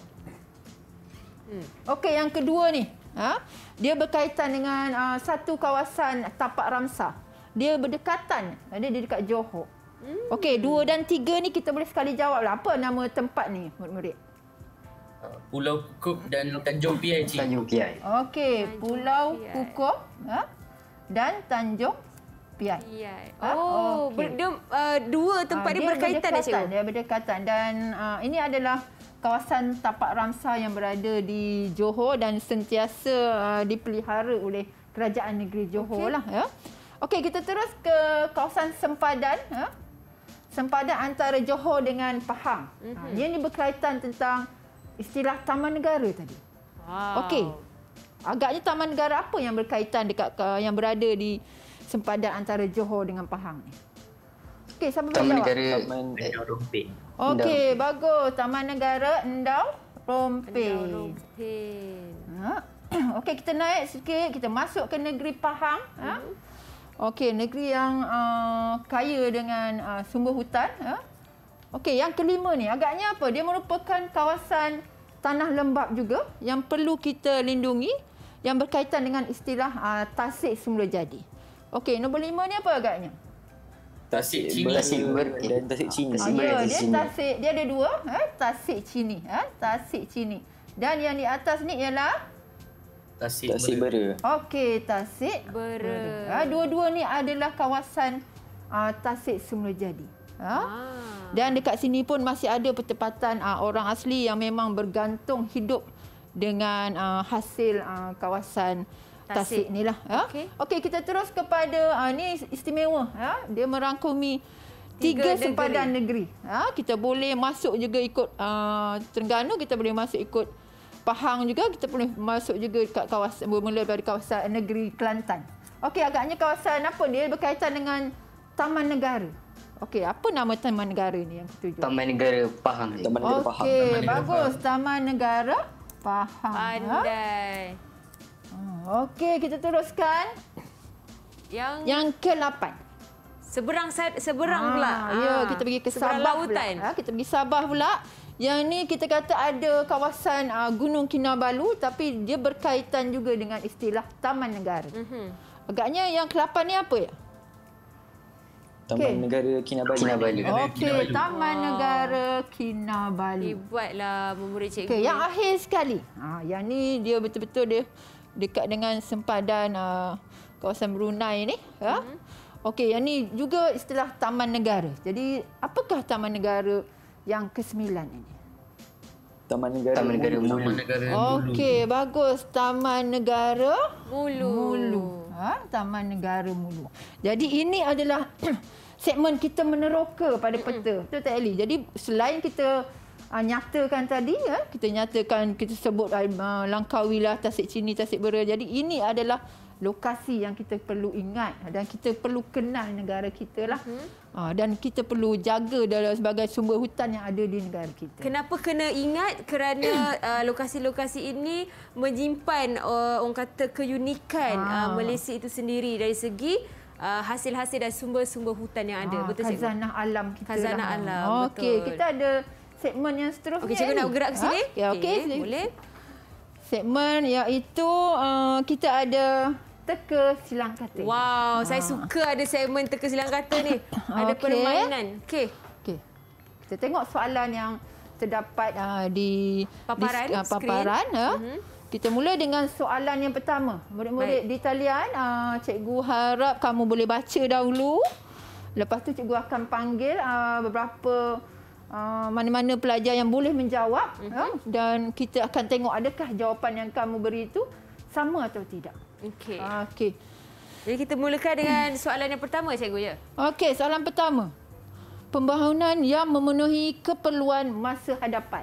Hmm. Okey, yang kedua ni, ha? Dia berkaitan dengan uh, satu kawasan tapak ramsar. Dia berdekatan, dia di dekat Johor. Hmm. Okey, dua dan tiga ni kita boleh sekali jawab lah. Apa nama tempat ni, murid-murid? Pulau Kukup dan Tanjung Piai, Cik. Tanjung Piai. Okey, Pulau Kukup ha? dan Tanjung Piai. Piai. Ha? Oh, Okey. dia, uh, dua tempat Ah, dia, berkaitan ya, Cikgu? Dia berdekatan dan uh, ini adalah kawasan tapak ramsar yang berada di Johor dan sentiasa uh, dipelihara oleh kerajaan negeri Johor okay. lah. Ya. Okey, kita terus ke kawasan sempadan. Ha? Sempadan antara Johor dengan Pahang. Mm-hmm. Ha, dia ni berkaitan tentang istilah taman negara tadi. Wow. Okey. Agaknya taman negara apa yang berkaitan dekat uh, yang berada di sempadan antara Johor dengan Pahang ni? Okey, siapa boleh Taman jawab? Negara Endau Rompin. Okey, bagus. Taman Negara Endau Rompin. Endau Rompin. Ha? Okey, kita naik sikit, kita masuk ke negeri Pahang. Ha? Okey, negeri yang uh, kaya dengan uh, sumber hutan. Ha? Okey, yang kelima ni, agaknya apa? Dia merupakan kawasan tanah lembap juga yang perlu kita lindungi, yang berkaitan dengan istilah uh, tasik semula jadi. Okey, nombor lima ni apa agaknya? Tasik Cini. Tasik ber dan tasik Cini. Ah, ya, dia tasik, dia ada dua, eh? tasik Cini, eh? tasik Cini. Dan yang di atas ni ialah Tasik, tasik bera. okey, tasik Bera. Ha, dua-dua ni adalah kawasan uh, tasik semula jadi. Ha? Ah. Dan dekat sini pun masih ada pertempatan uh, orang asli yang memang bergantung hidup dengan uh, hasil uh, kawasan tasik, tasik ni lah. Ha? Okey. Okey, kita terus kepada uh, ni istimewa. Ha? Dia merangkumi tiga, Tiga sempadan negeri. Ha? Kita boleh masuk juga ikut uh, Terengganu, kita boleh masuk ikut Pahang juga, kita boleh masuk juga dekat kawasan, bermula dari kawasan negeri Kelantan. Okey, agaknya kawasan apa dia berkaitan dengan Taman Negara. Okey, apa nama Taman Negara ni yang ketujuh? Taman Negara Pahang. Taman Negara Pahang. Okey, bagus. Taman Negara Pahang. Pandai. Ha? Okey, kita teruskan. Yang Yang ke lapan. seberang seberang Ah, pula. Ya, Ah. kita pergi ke seberang Sabah lautan. pula. Ha, kita pergi Sabah pula. Yang ni kita kata ada kawasan uh, Gunung Kinabalu tapi dia berkaitan juga dengan istilah Taman Negara. Mhm. Agaknya yang ke lapan ni apa ya? Taman Okey. Negara Kinabalu. Kinabalu. Okey, Taman Negara Kinabalu. Hebatlah memurid cikgu. Okey, yang akhir sekali. Ha, yang ni dia betul-betul dia dekat dengan sempadan uh, kawasan Brunei ni. Ya? Mm-hmm. Okey, yang ni juga istilah Taman Negara. Jadi, apakah Taman Negara yang kesembilan ini? Taman Negara. Taman Negara Taman Mulu. Negara Mulu. Okey, bagus. Taman Negara Mulu. Mulu. Ha, Taman Negara Mulu. Jadi, ini adalah segmen kita meneroka pada peta. Betul tak, Ellie? Jadi, selain kita uh, nyatakan tadi, ya, kita nyatakan, kita sebut uh, Langkawilah, Tasik Cini, Tasik Bera. Jadi, ini adalah lokasi yang kita perlu ingat dan kita perlu kenal negara kita lah. Mm-hmm. Uh, dan kita perlu jaga dalam sebagai sumber hutan yang ada di negara kita. Kenapa kena ingat? Kerana uh, lokasi-lokasi ini menyimpan uh, orang kata keunikan Ah. uh, Malaysia itu sendiri dari segi uh, hasil-hasil dan sumber-sumber hutan yang ada. Ah, betul cikgu? khazanah alam kita Khazanah lah. alam, Okey, betul. kita ada segmen yang seterusnya. Okey, cikgu nak Ellie. bergerak ke sini? Ha? Ya, okey. Okey, boleh. Segmen iaitu uh, kita ada teka silang kata. Wow, saya suka ada segmen teka silang kata ni. Ada Okey. permainan. Okey. Okey. Kita tengok soalan yang terdapat uh, di Paparan, di, uh, skrin. paparan. Uh. Mhm. Kita mula dengan soalan yang pertama. Murid-murid di talian, uh, cikgu harap kamu boleh baca dahulu. Lepas tu cikgu akan panggil uh, beberapa uh, mana-mana pelajar yang boleh menjawab. Mhm. Uh, dan kita akan tengok adakah jawapan yang kamu beri itu sama atau tidak. Okey. Uh, Okey. Jadi kita mulakan dengan soalan yang pertama cikgu ya. Okey, soalan pertama. Pembangunan yang memenuhi keperluan masa hadapan.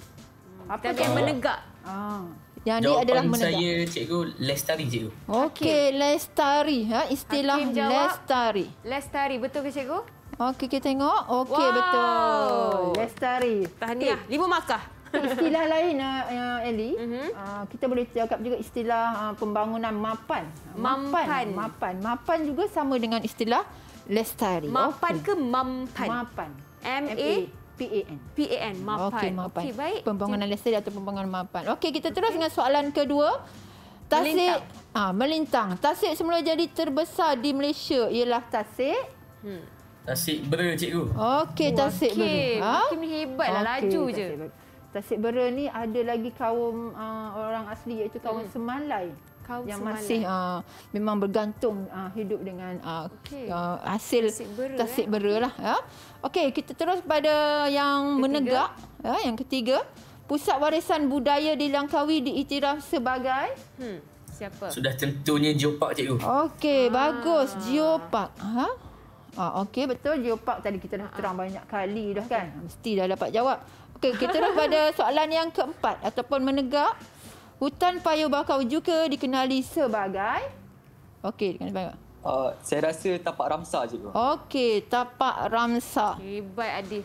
Dan yang menegak. Ah, yang ni adalah Jawapan menegak. saya cikgu lestari cikgu. Okey, lestari. Ha, istilah Hakim jawab. lestari. Lestari, betul ke cikgu? Okey, kita tengok. Okey, Wow. betul. Lestari. Tahniah. Lima markah. Istilah lain, uh, Ellie, Mhm. uh, kita boleh cakap juga istilah uh, pembangunan mapan. Mampan. Mapan. Mapan juga sama dengan istilah lestari. Mapan Okey. ke mampan? Mapan. M A P A N. P A N. Mapan. Okey, mapan. Okey, baik. Pembangunan lestari atau pembangunan mapan. Okey, kita terus dengan soalan kedua. Tasik Melintang. ah melintang. Tasik semula jadi terbesar di Malaysia ialah Tasik. Hmm. Tasik Bera cikgu. Okey, Tasik Okey, Bera. Ha? Hakim ni hebatlah, laju je. Tasik Bera. Tasik Bera ni ada lagi kaum uh, orang asli iaitu kaum Hmm. Semalai. Kaum yang Semalai. masih uh, memang bergantung uh, hidup dengan uh, Okey. uh, hasil Tasik Bera, Tasik eh. Bera lah. Ya. Okey, kita terus pada yang Ketiga. menegak. Ya, yang ketiga, Pusat Warisan Budaya di Langkawi diiktiraf sebagai. Hmm. Siapa? Sudah tentunya Geopark cikgu. Okey, Ah. bagus. Geopark. Ha? Ah, okey, betul. Geopark tadi kita dah terang banyak kali dah kan. Mesti dah dapat jawab. Okey, kita terus pada soalan yang keempat ataupun menegak. Hutan Payu Bakau juga dikenali sebagai. Okey, dikenali sebagai. Uh, saya rasa tapak Ramsar cikgu. Okey, Tapak Ramsar. Hebat Adif.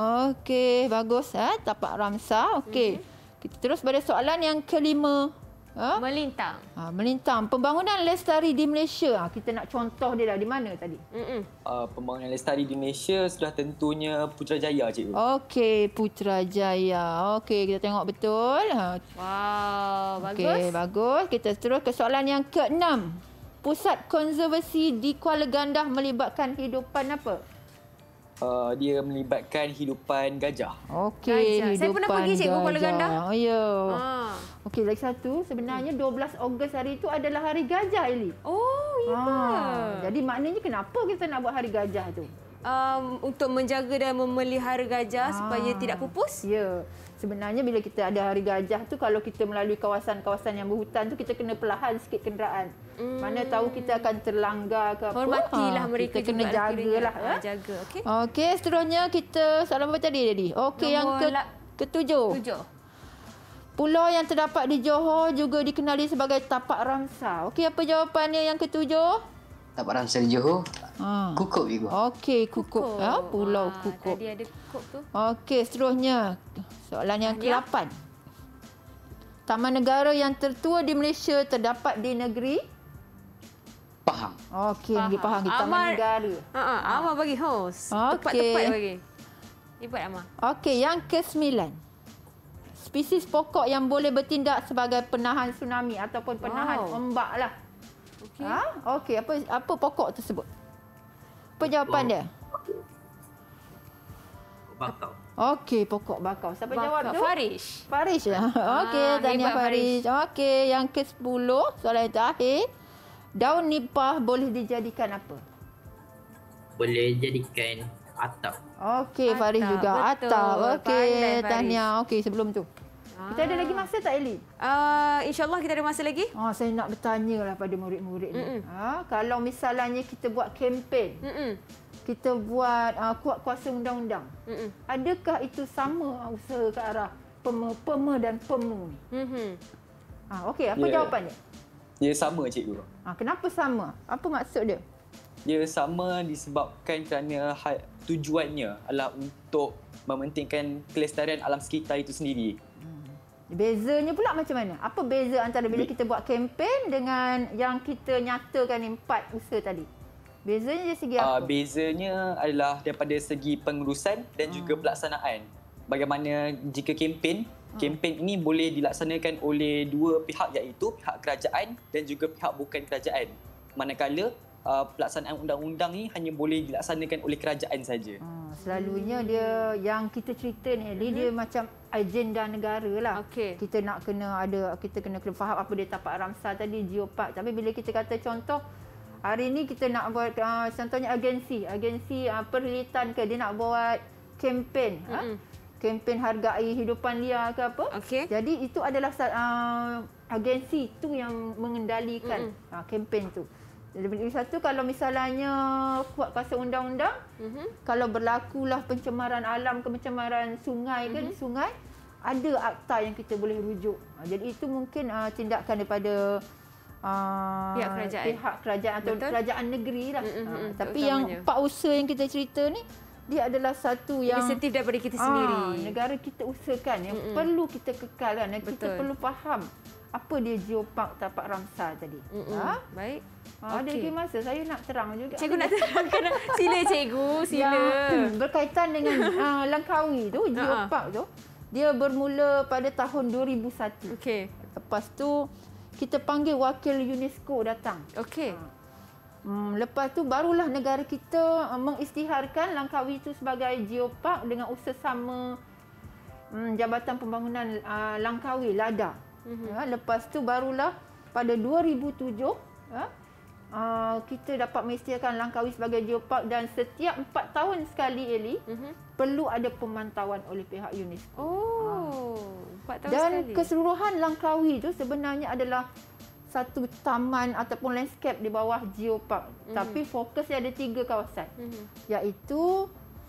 Okey, bagus. Eh? Tapak Ramsar. Okey. Mhm. Kita terus pada soalan yang kelima. Ha? Melintang. Ha, melintang. Pembangunan lestari di Malaysia. Ha, kita nak contoh dia dah di mana tadi? Uh, pembangunan lestari di Malaysia sudah tentunya Putrajaya, cikgu. Okey, Putrajaya. Okey, kita tengok betul. Ha. Wow, bagus. Okey, bagus. Kita terus ke soalan yang keenam. Pusat konservasi di Kuala Gandah melibatkan hidupan apa? Uh, dia melibatkan hidupan gajah. Okey, Gajah. hidupan Saya pernah pergi, cikgu, Kuala gajah. Gandah. Oh, ya. Ha. Okey, lagi satu. Sebenarnya dua belas Ogos hari itu adalah hari gajah, Eli. Oh, ya. Ha. Jadi maknanya kenapa kita nak buat hari gajah tu? Um, untuk menjaga dan memelihara gajah Ah. supaya tidak pupus. Ya. Sebenarnya bila kita ada hari gajah tu, kalau kita melalui kawasan-kawasan yang berhutan tu, kita kena perlahan sikit kenderaan. Hmm. Mana tahu kita akan terlanggar ke apa. Hormatilah Ha, mereka kita kena juga lah jagalah. kiranya. Ya? Ah, jaga, okey. Okey, seterusnya kita soalan apa tadi tadi? Okey, yang Nombor ke, la- ketujuh. Tujuh. Pulau yang terdapat di Johor juga dikenali sebagai Tapak Ramsar. Okey, apa jawapannya yang ketujuh? Tapak Ramsar di Johor. Ha. Kukup, cikgu. Okey, Kukup. Ha, Pulau Ah, Kukup. Tadi ada kukup tu. Okey, seterusnya. Soalan yang Tahniah. ke-lapan. Taman negara yang tertua di Malaysia terdapat di negeri? Pahang. Okey, negeri Pahang. Di Taman Amal- negara. Ha ah, Amar bagi host. Okey. Tepat-tepat bagi. Hebat Amar. Okey, yang ke-sembilan. Spesies pokok yang boleh bertindak sebagai penahan tsunami ataupun penahan Wow. ombak lah. Okey. Ha? Okey, apa apa pokok tersebut? Apa jawapan dia? Bakau. Okey, pokok bakau. Siapa Bakau. jawab tu? Farish. Farish ya. Okey, Ah, tahniah hebat, Farish. Okey, yang ke sepuluh, soalan yang terakhir. Daun nipah boleh dijadikan apa? Boleh jadikan atap. Okey, Farish Atap, juga. betul. Atap. Okey, Pandai, Farish. tahniah. Okey, sebelum tu. Kita ada lagi masa tak, Eli? Uh, InsyaAllah kita ada masa lagi. Oh, saya nak bertanya lah pada murid-murid ni. Ha, kalau misalnya kita buat kempen, Mm-mm. kita buat uh, kuat kuasa undang-undang, Mm-mm. adakah itu sama uh, usaha ke arah pema, dan pemu ni? Mm-hmm. Ha, okey, apa Ya. jawapannya? Dia sama, cikgu. Ha, kenapa sama? Apa maksud dia? Dia sama disebabkan kerana ha- tujuannya adalah untuk mementingkan kelestarian alam sekitar itu sendiri. Bezanya pula macam mana? Apa beza antara bila kita buat kempen dengan yang kita nyatakan ni empat usaha tadi? Bezanya dari segi Uh, apa? bezanya adalah daripada segi pengurusan dan Hmm. juga pelaksanaan. Bagaimana jika kempen, Hmm. kempen ini boleh dilaksanakan oleh dua pihak, iaitu pihak kerajaan dan juga pihak bukan kerajaan. Manakala uh, pelaksanaan undang-undang ni hanya boleh dilaksanakan oleh kerajaan saja. Ha, selalunya dia yang kita cerita ni, Eli, dia macam agenda negara lah. Okey. Kita nak kena ada, kita kena kena faham apa dia Tapak Ramsar tadi, geopark. Tapi bila kita kata contoh, hari ni kita nak buat uh, contohnya agensi, agensi uh, perkhidmatan ke, dia nak buat kempen. Ha? Kempen hargai hidupan liar ke apa. Okey. Jadi itu adalah uh, agensi tu yang mengendalikan uh, kempen tu. Jadi benda satu, kalau misalnya kuat kuasa undang-undang, Mm-hmm. kalau berlakulah pencemaran alam ke pencemaran sungai ke, Mhm. sungai, ada akta yang kita boleh rujuk. Ha, jadi itu mungkin uh, tindakan daripada uh, Pihak kerajaan. pihak kerajaan atau Betul. kerajaan negeri lah. Mm, mm, Ha, mm, tapi terutamanya. yang empat usaha yang kita cerita ni, dia adalah satu yang Inisiatif daripada kita Ah, sendiri. negara kita usahakan, yang Mm-mm. perlu kita kekalkan dan kita Betul. perlu faham apa dia geopark Tapak Ramsar tadi. Mm-mm. Ha? Baik. Ha, Ada Okey. lagi masa saya nak terang juga. Cikgu nak terangkan. Sila cikgu, sila. Yang berkaitan dengan uh, Langkawi tu, geopark tu, dia bermula pada tahun dua ribu satu. Okey. Lepas tu kita panggil wakil UNESCO datang. Okey. Hmm, lepas tu barulah negara kita uh, mengisytiharkan Langkawi itu sebagai geopark dengan usaha-sama um, Jabatan Pembangunan uh, Langkawi, LADA. Mm-hmm. Ya, lepas tu barulah pada dua ribu tujuh ya, uh, kita dapat mengisytiharkan Langkawi sebagai geopark, dan setiap empat tahun sekali, Eli, Mm-hmm. perlu ada pemantauan oleh pihak UNESCO. Oh, empat tahun Dan sekali. keseluruhan Langkawi itu sebenarnya adalah satu taman ataupun landscape di bawah geopark. Mm. Tapi fokusnya ada tiga kawasan. Mm-hmm. Iaitu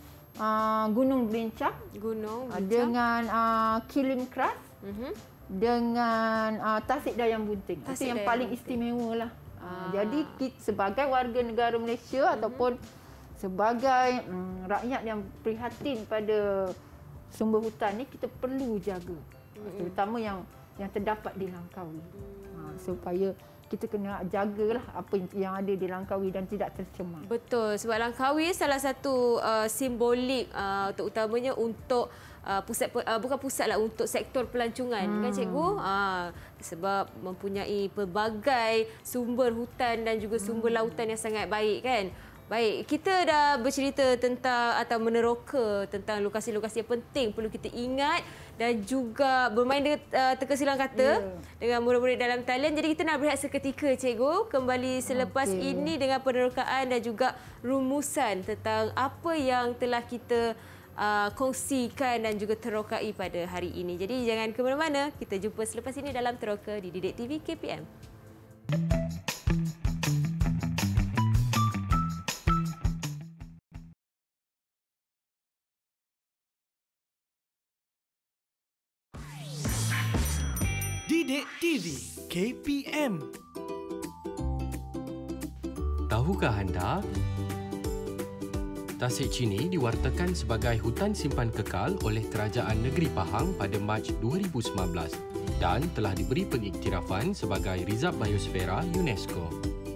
uh, Gunung Belincang, Gunung, uh, Bincang. dengan uh, Kilim Kras, Mm-hmm. dengan uh, Tasik Dayang Bunting. Tasik Itu yang Dayang paling Bunting. istimewa lah. Uh, Ah. Jadi kita, sebagai warga negara Malaysia mm-hmm. ataupun sebagai um, rakyat yang prihatin pada sumber hutan ni, kita perlu jaga. Mm-hmm. Terutama yang yang terdapat di Langkawi. Ha, supaya kita kena jagalah apa yang ada di Langkawi dan tidak tercemar. Betul, sebab Langkawi salah satu uh, simbolik uh, terutamanya untuk uh, pusat uh, bukan pusat lah, untuk sektor pelancongan hmm. kan cikgu? Uh, sebab mempunyai pelbagai sumber hutan dan juga sumber hmm. lautan yang sangat baik kan. Baik, kita dah bercerita tentang atau meneroka tentang lokasi-lokasi yang penting perlu kita ingat dan juga bermain dengan uh, teka silang kata yeah. dengan murid-murid dalam talian. Jadi kita nak berehat seketika cikgu, kembali selepas okay. ini dengan penerokaan dan juga rumusan tentang apa yang telah kita uh, kongsikan dan juga terokai pada hari ini. Jadi jangan ke mana-mana, kita jumpa selepas ini dalam Teroka di Didik T V K P M. Didik T V K P M. Tahukah anda? Tasik Chini diwartakan sebagai hutan simpan kekal oleh Kerajaan Negeri Pahang pada Mac dua ribu sembilan belas dan telah diberi pengiktirafan sebagai Rizab Biosfera UNESCO.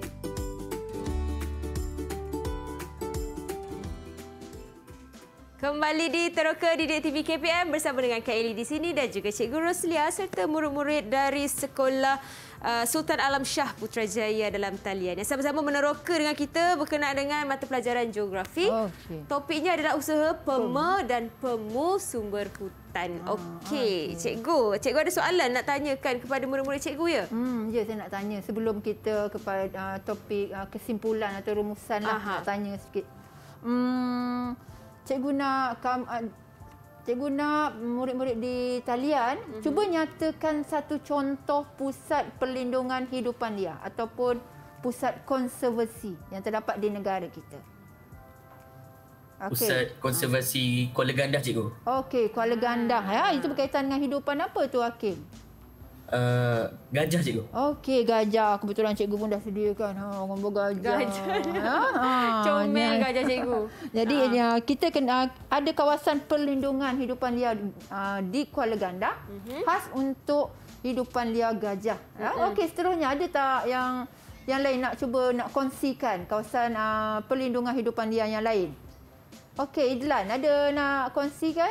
Kembali di Teroka Didik T V K P M bersama dengan Kak Eli di sini dan juga Cikgu Roslia serta murid-murid dari Sekolah uh, Sultan Alam Shah Putrajaya dalam talian yang sama-sama meneroka dengan kita berkenaan dengan mata pelajaran geografi. Okay. Topiknya adalah usaha pema dan pemu sumber hutan. Okey, okay. Cikgu. Cikgu ada soalan nak tanyakan kepada murid-murid cikgu ya? Hmm, ya, saya nak tanya sebelum kita kepada uh, topik uh, kesimpulan atau rumusan lah. Aha. Nak tanya sikit. Hmm, Cikgu nak cikgu nak murid-murid di talian mm-hmm. cuba nyatakan satu contoh pusat perlindungan hidupan liar ataupun pusat konservasi yang terdapat di negara kita. Okay. Pusat konservasi Kuala Gandah cikgu. Okey, Kuala Gandah ya. Itu berkaitan dengan hidupan apa tu Hakim? Uh, gajah cikgu. Okey, gajah. Kebetulan cikgu pun dah sediakan. Ha, gambar gajah. Gajah. Ha, ha. Comel gajah cikgu. Jadi ha. ya, kita kena ada kawasan perlindungan hidupan liar uh, di Kuala Gandah uh-huh. khas untuk hidupan liar gajah. Uh-huh. Okey, seterusnya ada tak yang yang lain nak cuba nak kongsikan kawasan uh, perlindungan hidupan liar yang lain? Okey, Idlan, ada nak kongsikan?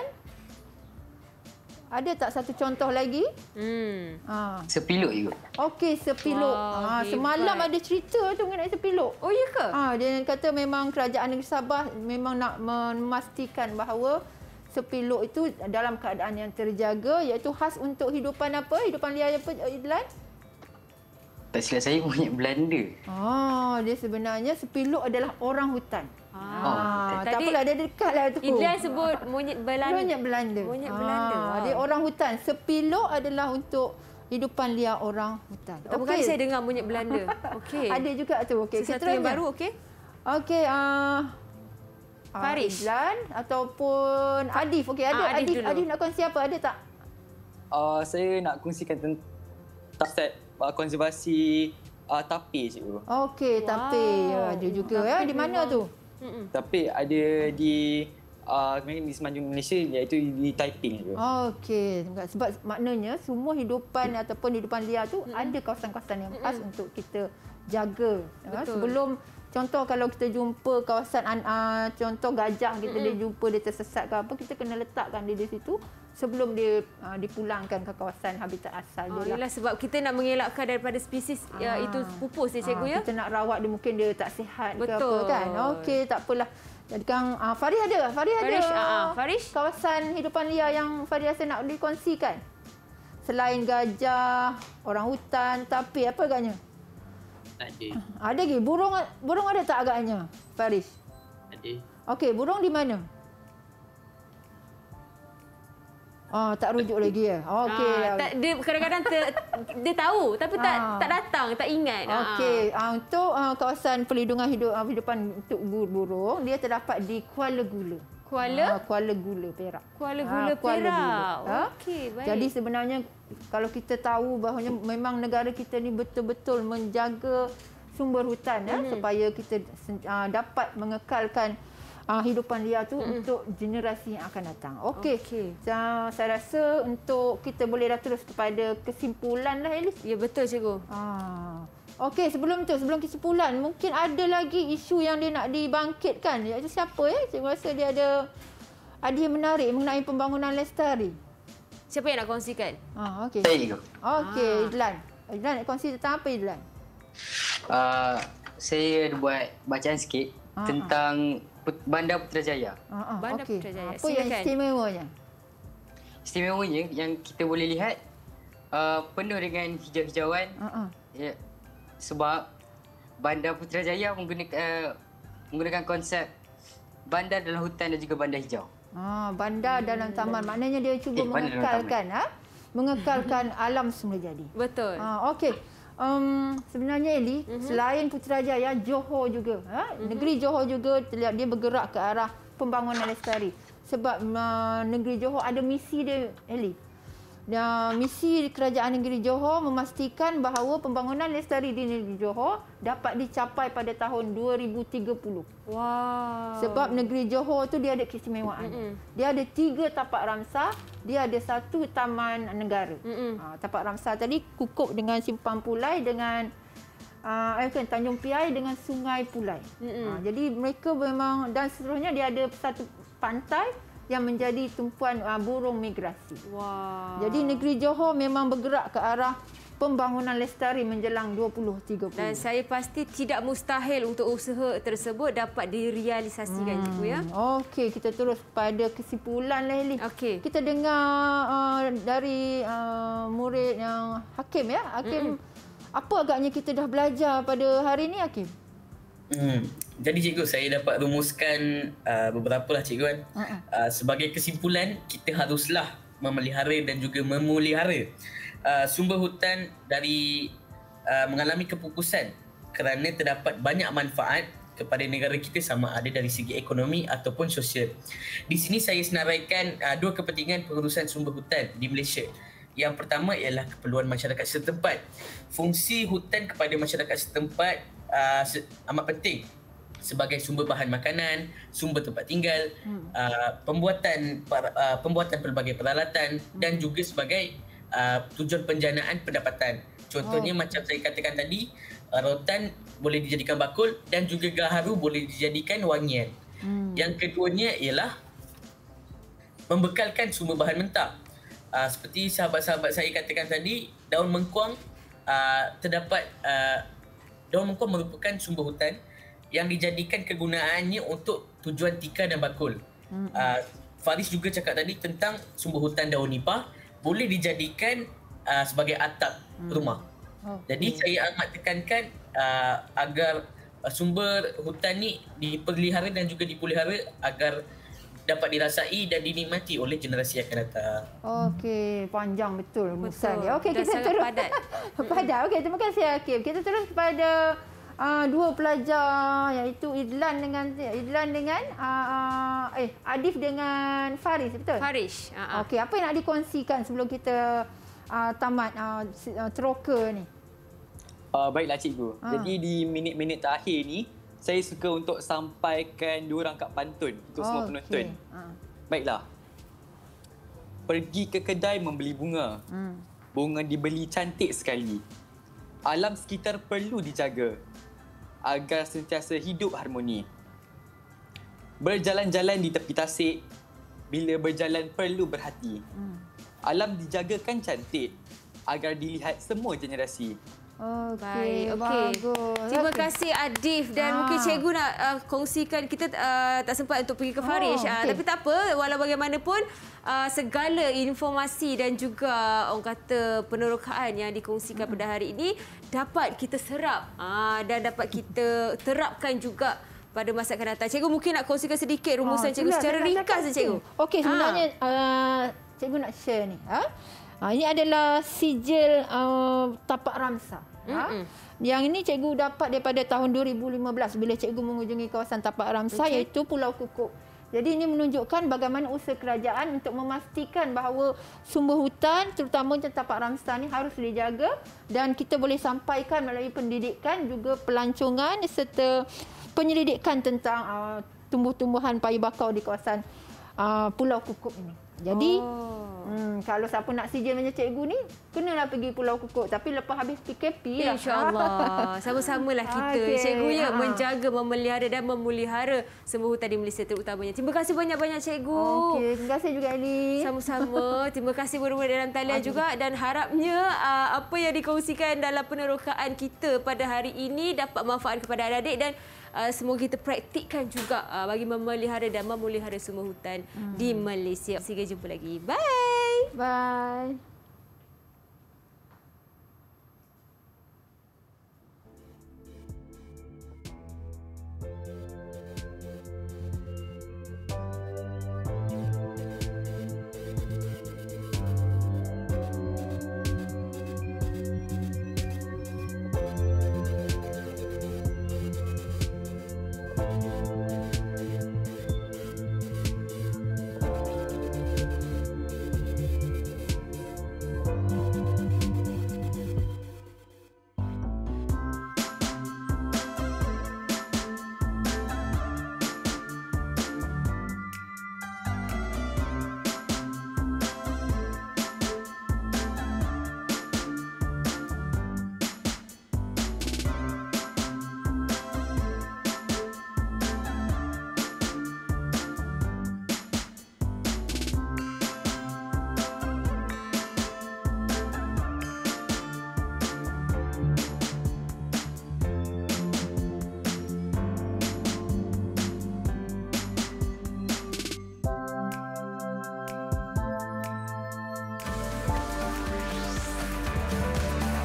Ada tak satu contoh lagi? Hmm. Ha. Sepiluk juga. Okey, sepiluk. Wow, ha, semalam ada cerita tu mengenai sepiluk. Oh, ya ke? Ha, dia kata memang Kerajaan Negeri Sabah memang nak memastikan bahawa sepiluk itu dalam keadaan yang terjaga, iaitu khas untuk hidupan apa? Hidupan liar apa, Idlan? Tak silap saya, monyet Belanda. Oh, dia sebenarnya sepiluk adalah orang hutan. Ah, ah, tak apalah, dia dekatlah tu. Idlan sebut monyet Belanda. Monyet Belanda. Monyet Belanda. Ah, dia orang hutan. Sepiluk adalah untuk hidupan liar orang hutan. Pertama okay. kali saya dengar monyet Belanda. Okey. Ada juga tu. Okey. Sesuatu yang baru, okey. Okey, ah uh, Farish Idlan ataupun Adif. Okey, ada ah, Adif. Adif, Adif nak kongsi apa? Ada tak? Uh, saya nak kongsikan tentang set uh, konservasi uh, tapir cikgu. Okey, wow. tapir. Ya, ada juga ya. Di mana memang. tu? Mm-mm. Tapi ada di uh, di semenanjung Malaysia, iaitu di Taiping. Okey, sebab maknanya semua hidupan ataupun hidupan liar tu mm-hmm. ada kawasan-kawasan yang khas mm-hmm. untuk kita jaga. Ya, sebelum contoh kalau kita jumpa kawasan uh, contoh gajah kita mm-hmm. dia jumpa dia tersesat ke apa, kita kena letakkan dia di situ sebelum dia uh, dipulangkan ke kawasan habitat asal oh, dia. Yalah, sebab kita nak mengelakkan daripada spesies ah. ya, itu pupus ya cikgu ah, ya. Kita nak rawat dia, mungkin dia tak sihat Betul. ke apa kan. Okey, tak apalah. Jadi kan uh, Faris ada? Faris ada. Farish, uh, Farish. Kawasan hidupan liar yang Faris rasa nak dikongsikan. Selain gajah, orang hutan, tapir, apa agaknya? Tak ada. Ada lagi? Burung burung ada tak agaknya, Faris? Ada. Okey, burung di mana? Oh, tak rujuk lagi ya. Okey. Ah, tak, dia kadang-kadang ter, dia tahu tapi tak ah. tak datang, tak ingat. Okey, ah. untuk uh, kawasan perlindungan hidup uh, hidupan untuk burung, dia terdapat di Kuala Gula. Kuala? Ah, Kuala Gula, Perak. Kuala Gula, ah, Kuala Perak. Gula. Okey, baik. Jadi sebenarnya kalau kita tahu bahawa memang negara kita ni betul-betul menjaga sumber hutan mm-hmm. ya, supaya kita uh, dapat mengekalkan uh, hidupan liar tu mm-hmm. untuk generasi yang akan datang. Okey. Okay. So, saya rasa untuk kita boleh dah terus kepada kesimpulan lah, Elis. Ya, betul, Cikgu. Ah. Okey, sebelum tu, sebelum kesimpulan, mungkin ada lagi isu yang dia nak dibangkitkan. Iaitu siapa ya? Cikgu rasa dia ada ada yang menarik mengenai pembangunan lestari. Siapa yang nak kongsikan? Ah, okey. Saya juga. Okey, Ah. Idlan. Idlan nak kongsi tentang apa, Idlan? Uh, saya ada buat bacaan sikit Ah, tentang Put- Bandar Putrajaya. Ah, ah, Bandar okey. Putrajaya. Apa yang Silakan. istimewanya? Istimewanya yang kita boleh lihat uh, penuh dengan hijau-hijauan Ah, ah. ya, sebab Bandar Putrajaya menggunakan uh, menggunakan konsep bandar dalam hutan dan juga bandar hijau. Ah, bandar dalam taman. Maknanya dia cuba Eh, bandar dalam mengekalkan ha? mengekalkan alam semula jadi. Betul. Ah, okey. Um, sebenarnya Eli, uh-huh. selain Putrajaya, Johor juga, ha? uh-huh. negeri Johor juga terlihat dia bergerak ke arah pembangunan lestari. Sebab uh, negeri Johor ada misi dia, Eli. Dan misi kerajaan negeri Johor memastikan bahawa pembangunan lestari di negeri Johor dapat dicapai pada tahun dua ribu tiga puluh. Wow. Sebab negeri Johor tu dia ada keistimewaan. Mm-mm. Dia ada tiga tapak ramsar, dia ada satu taman negara. Ha, tapak ramsar tadi kukup dengan Simpang Pulai dengan uh, eh, kan, Tanjung Piai dengan Sungai Pulai. Ha, jadi mereka memang, dan seterusnya dia ada satu pantai yang menjadi tumpuan uh, burung migrasi. Wow. Jadi negeri Johor memang bergerak ke arah pembangunan lestari menjelang dua ribu tiga puluh. Dan saya pasti tidak mustahil untuk usaha tersebut dapat direalisasikan, hmm. Cikgu ya. Okey, kita terus pada kesimpulan lah, Eli. Okey. Kita dengar uh, dari uh, murid yang Hakim ya. Hakim, mm-mm. apa agaknya kita dah belajar pada hari ini, Hakim? Hmm. Jadi cikgu, saya dapat rumuskan uh, beberapa lah cikgu kan. Uh-uh. Uh, sebagai kesimpulan, kita haruslah memelihara dan juga memulihara uh, sumber hutan dari uh, mengalami kepupusan kerana terdapat banyak manfaat kepada negara kita sama ada dari segi ekonomi ataupun sosial. Di sini saya senaraikan uh, dua kepentingan pengurusan sumber hutan di Malaysia. Yang pertama ialah keperluan masyarakat setempat. Fungsi hutan kepada masyarakat setempat uh, se- amat penting sebagai sumber bahan makanan, sumber tempat tinggal, hmm. uh, pembuatan uh, pembuatan pelbagai peralatan hmm. dan juga sebagai uh, tujuan penjanaan pendapatan. Contohnya oh. macam saya katakan tadi, uh, rotan boleh dijadikan bakul dan juga gaharu boleh dijadikan wangian. Hmm. Yang keduanya ialah membekalkan sumber bahan mentah. Uh, seperti sahabat-sahabat saya katakan tadi, daun mengkuang uh, terdapat uh, daun mengkuang merupakan sumber hutan yang dijadikan kegunaannya untuk tujuan tikar dan bakul. Hmm. Uh, Faris juga cakap tadi tentang sumber hutan daun nipah boleh dijadikan uh, sebagai atap hmm. rumah. Okay. Jadi saya amat tekankan uh, agar uh, sumber hutan ni dipelihara dan juga dipelihara agar dapat dirasai dan dinikmati oleh generasi yang akan datang. Okey, panjang betul rumusan dia. Okey, dan kita terus padat. padat. Okey, terima kasih Hakim. Kita terus kepada uh, dua pelajar iaitu Idlan dengan Idlan dengan uh, eh Adif dengan Faris, betul? Faris. Uh-huh. Okey, apa yang nak dikongsikan sebelum kita uh, tamat uh, teroka ni? Uh, baiklah cikgu. Ha. Jadi di minit-minit terakhir ni, saya suka untuk sampaikan dua rangkap pantun untuk oh, semua penonton. Okay. Ha. Baiklah. Pergi ke kedai membeli bunga. Hmm. Bunga dibeli cantik sekali. Alam sekitar perlu dijaga agar sentiasa hidup harmoni. Berjalan-jalan di tepi tasik, bila berjalan perlu berhati. Hmm. Alam dijagakan cantik agar dilihat semua generasi. Okey, Baik, okey. bagus. Terima Okay. kasih Adif dan Ah. mungkin cikgu nak uh, kongsikan, kita uh, tak sempat untuk pergi ke Faris. Oh, uh, okey. tapi tak apa, walau bagaimanapun uh, segala informasi dan juga orang kata penerokaan yang dikongsikan hmm. pada hari ini dapat kita serap uh, dan dapat kita terapkan juga pada masa akan datang. Cikgu mungkin nak kongsikan sedikit rumusan Ah, cikgu itulah, secara dah- dah ringkas kongsi. cikgu. Okey, sebenarnya Ah. uh, cikgu nak share ni. Ha? Ha, ini adalah sijil uh, tapak ramsar. Ha? Yang ini cikgu dapat daripada tahun dua ribu lima belas bila cikgu mengunjungi kawasan tapak ramsar okay. iaitu Pulau Kukuk. Jadi ini menunjukkan bagaimana usaha kerajaan untuk memastikan bahawa sumber hutan terutamanya tapak ramsar ni harus dijaga dan kita boleh sampaikan melalui pendidikan juga pelancongan serta penyelidikan tentang uh, tumbuh-tumbuhan payu bakau di kawasan uh, Pulau Kukuk ini. Jadi oh. hmm, kalau siapa nak sijil macam cikgu ni, kenalah pergi Pulau Kukuk. Tapi lepas habis P K P lah. InsyaAllah. Sama-samalah kita. Okay. Cikgu ya, Ha. menjaga, memelihara dan memelihara semua hutan di Malaysia terutamanya. Terima kasih banyak-banyak cikgu. Okey, terima kasih juga Eli. Sama-sama. Terima kasih murid-murid dalam talian juga dan harapnya uh, apa yang dikongsikan dalam penerokaan kita pada hari ini dapat manfaat kepada adik-adik dan uh, semoga kita praktikkan juga uh, bagi memelihara dan memelihara semua hutan hmm. di Malaysia. Sampai jumpa lagi. Bye. Bye.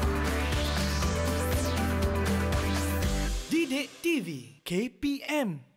Didik T V K P M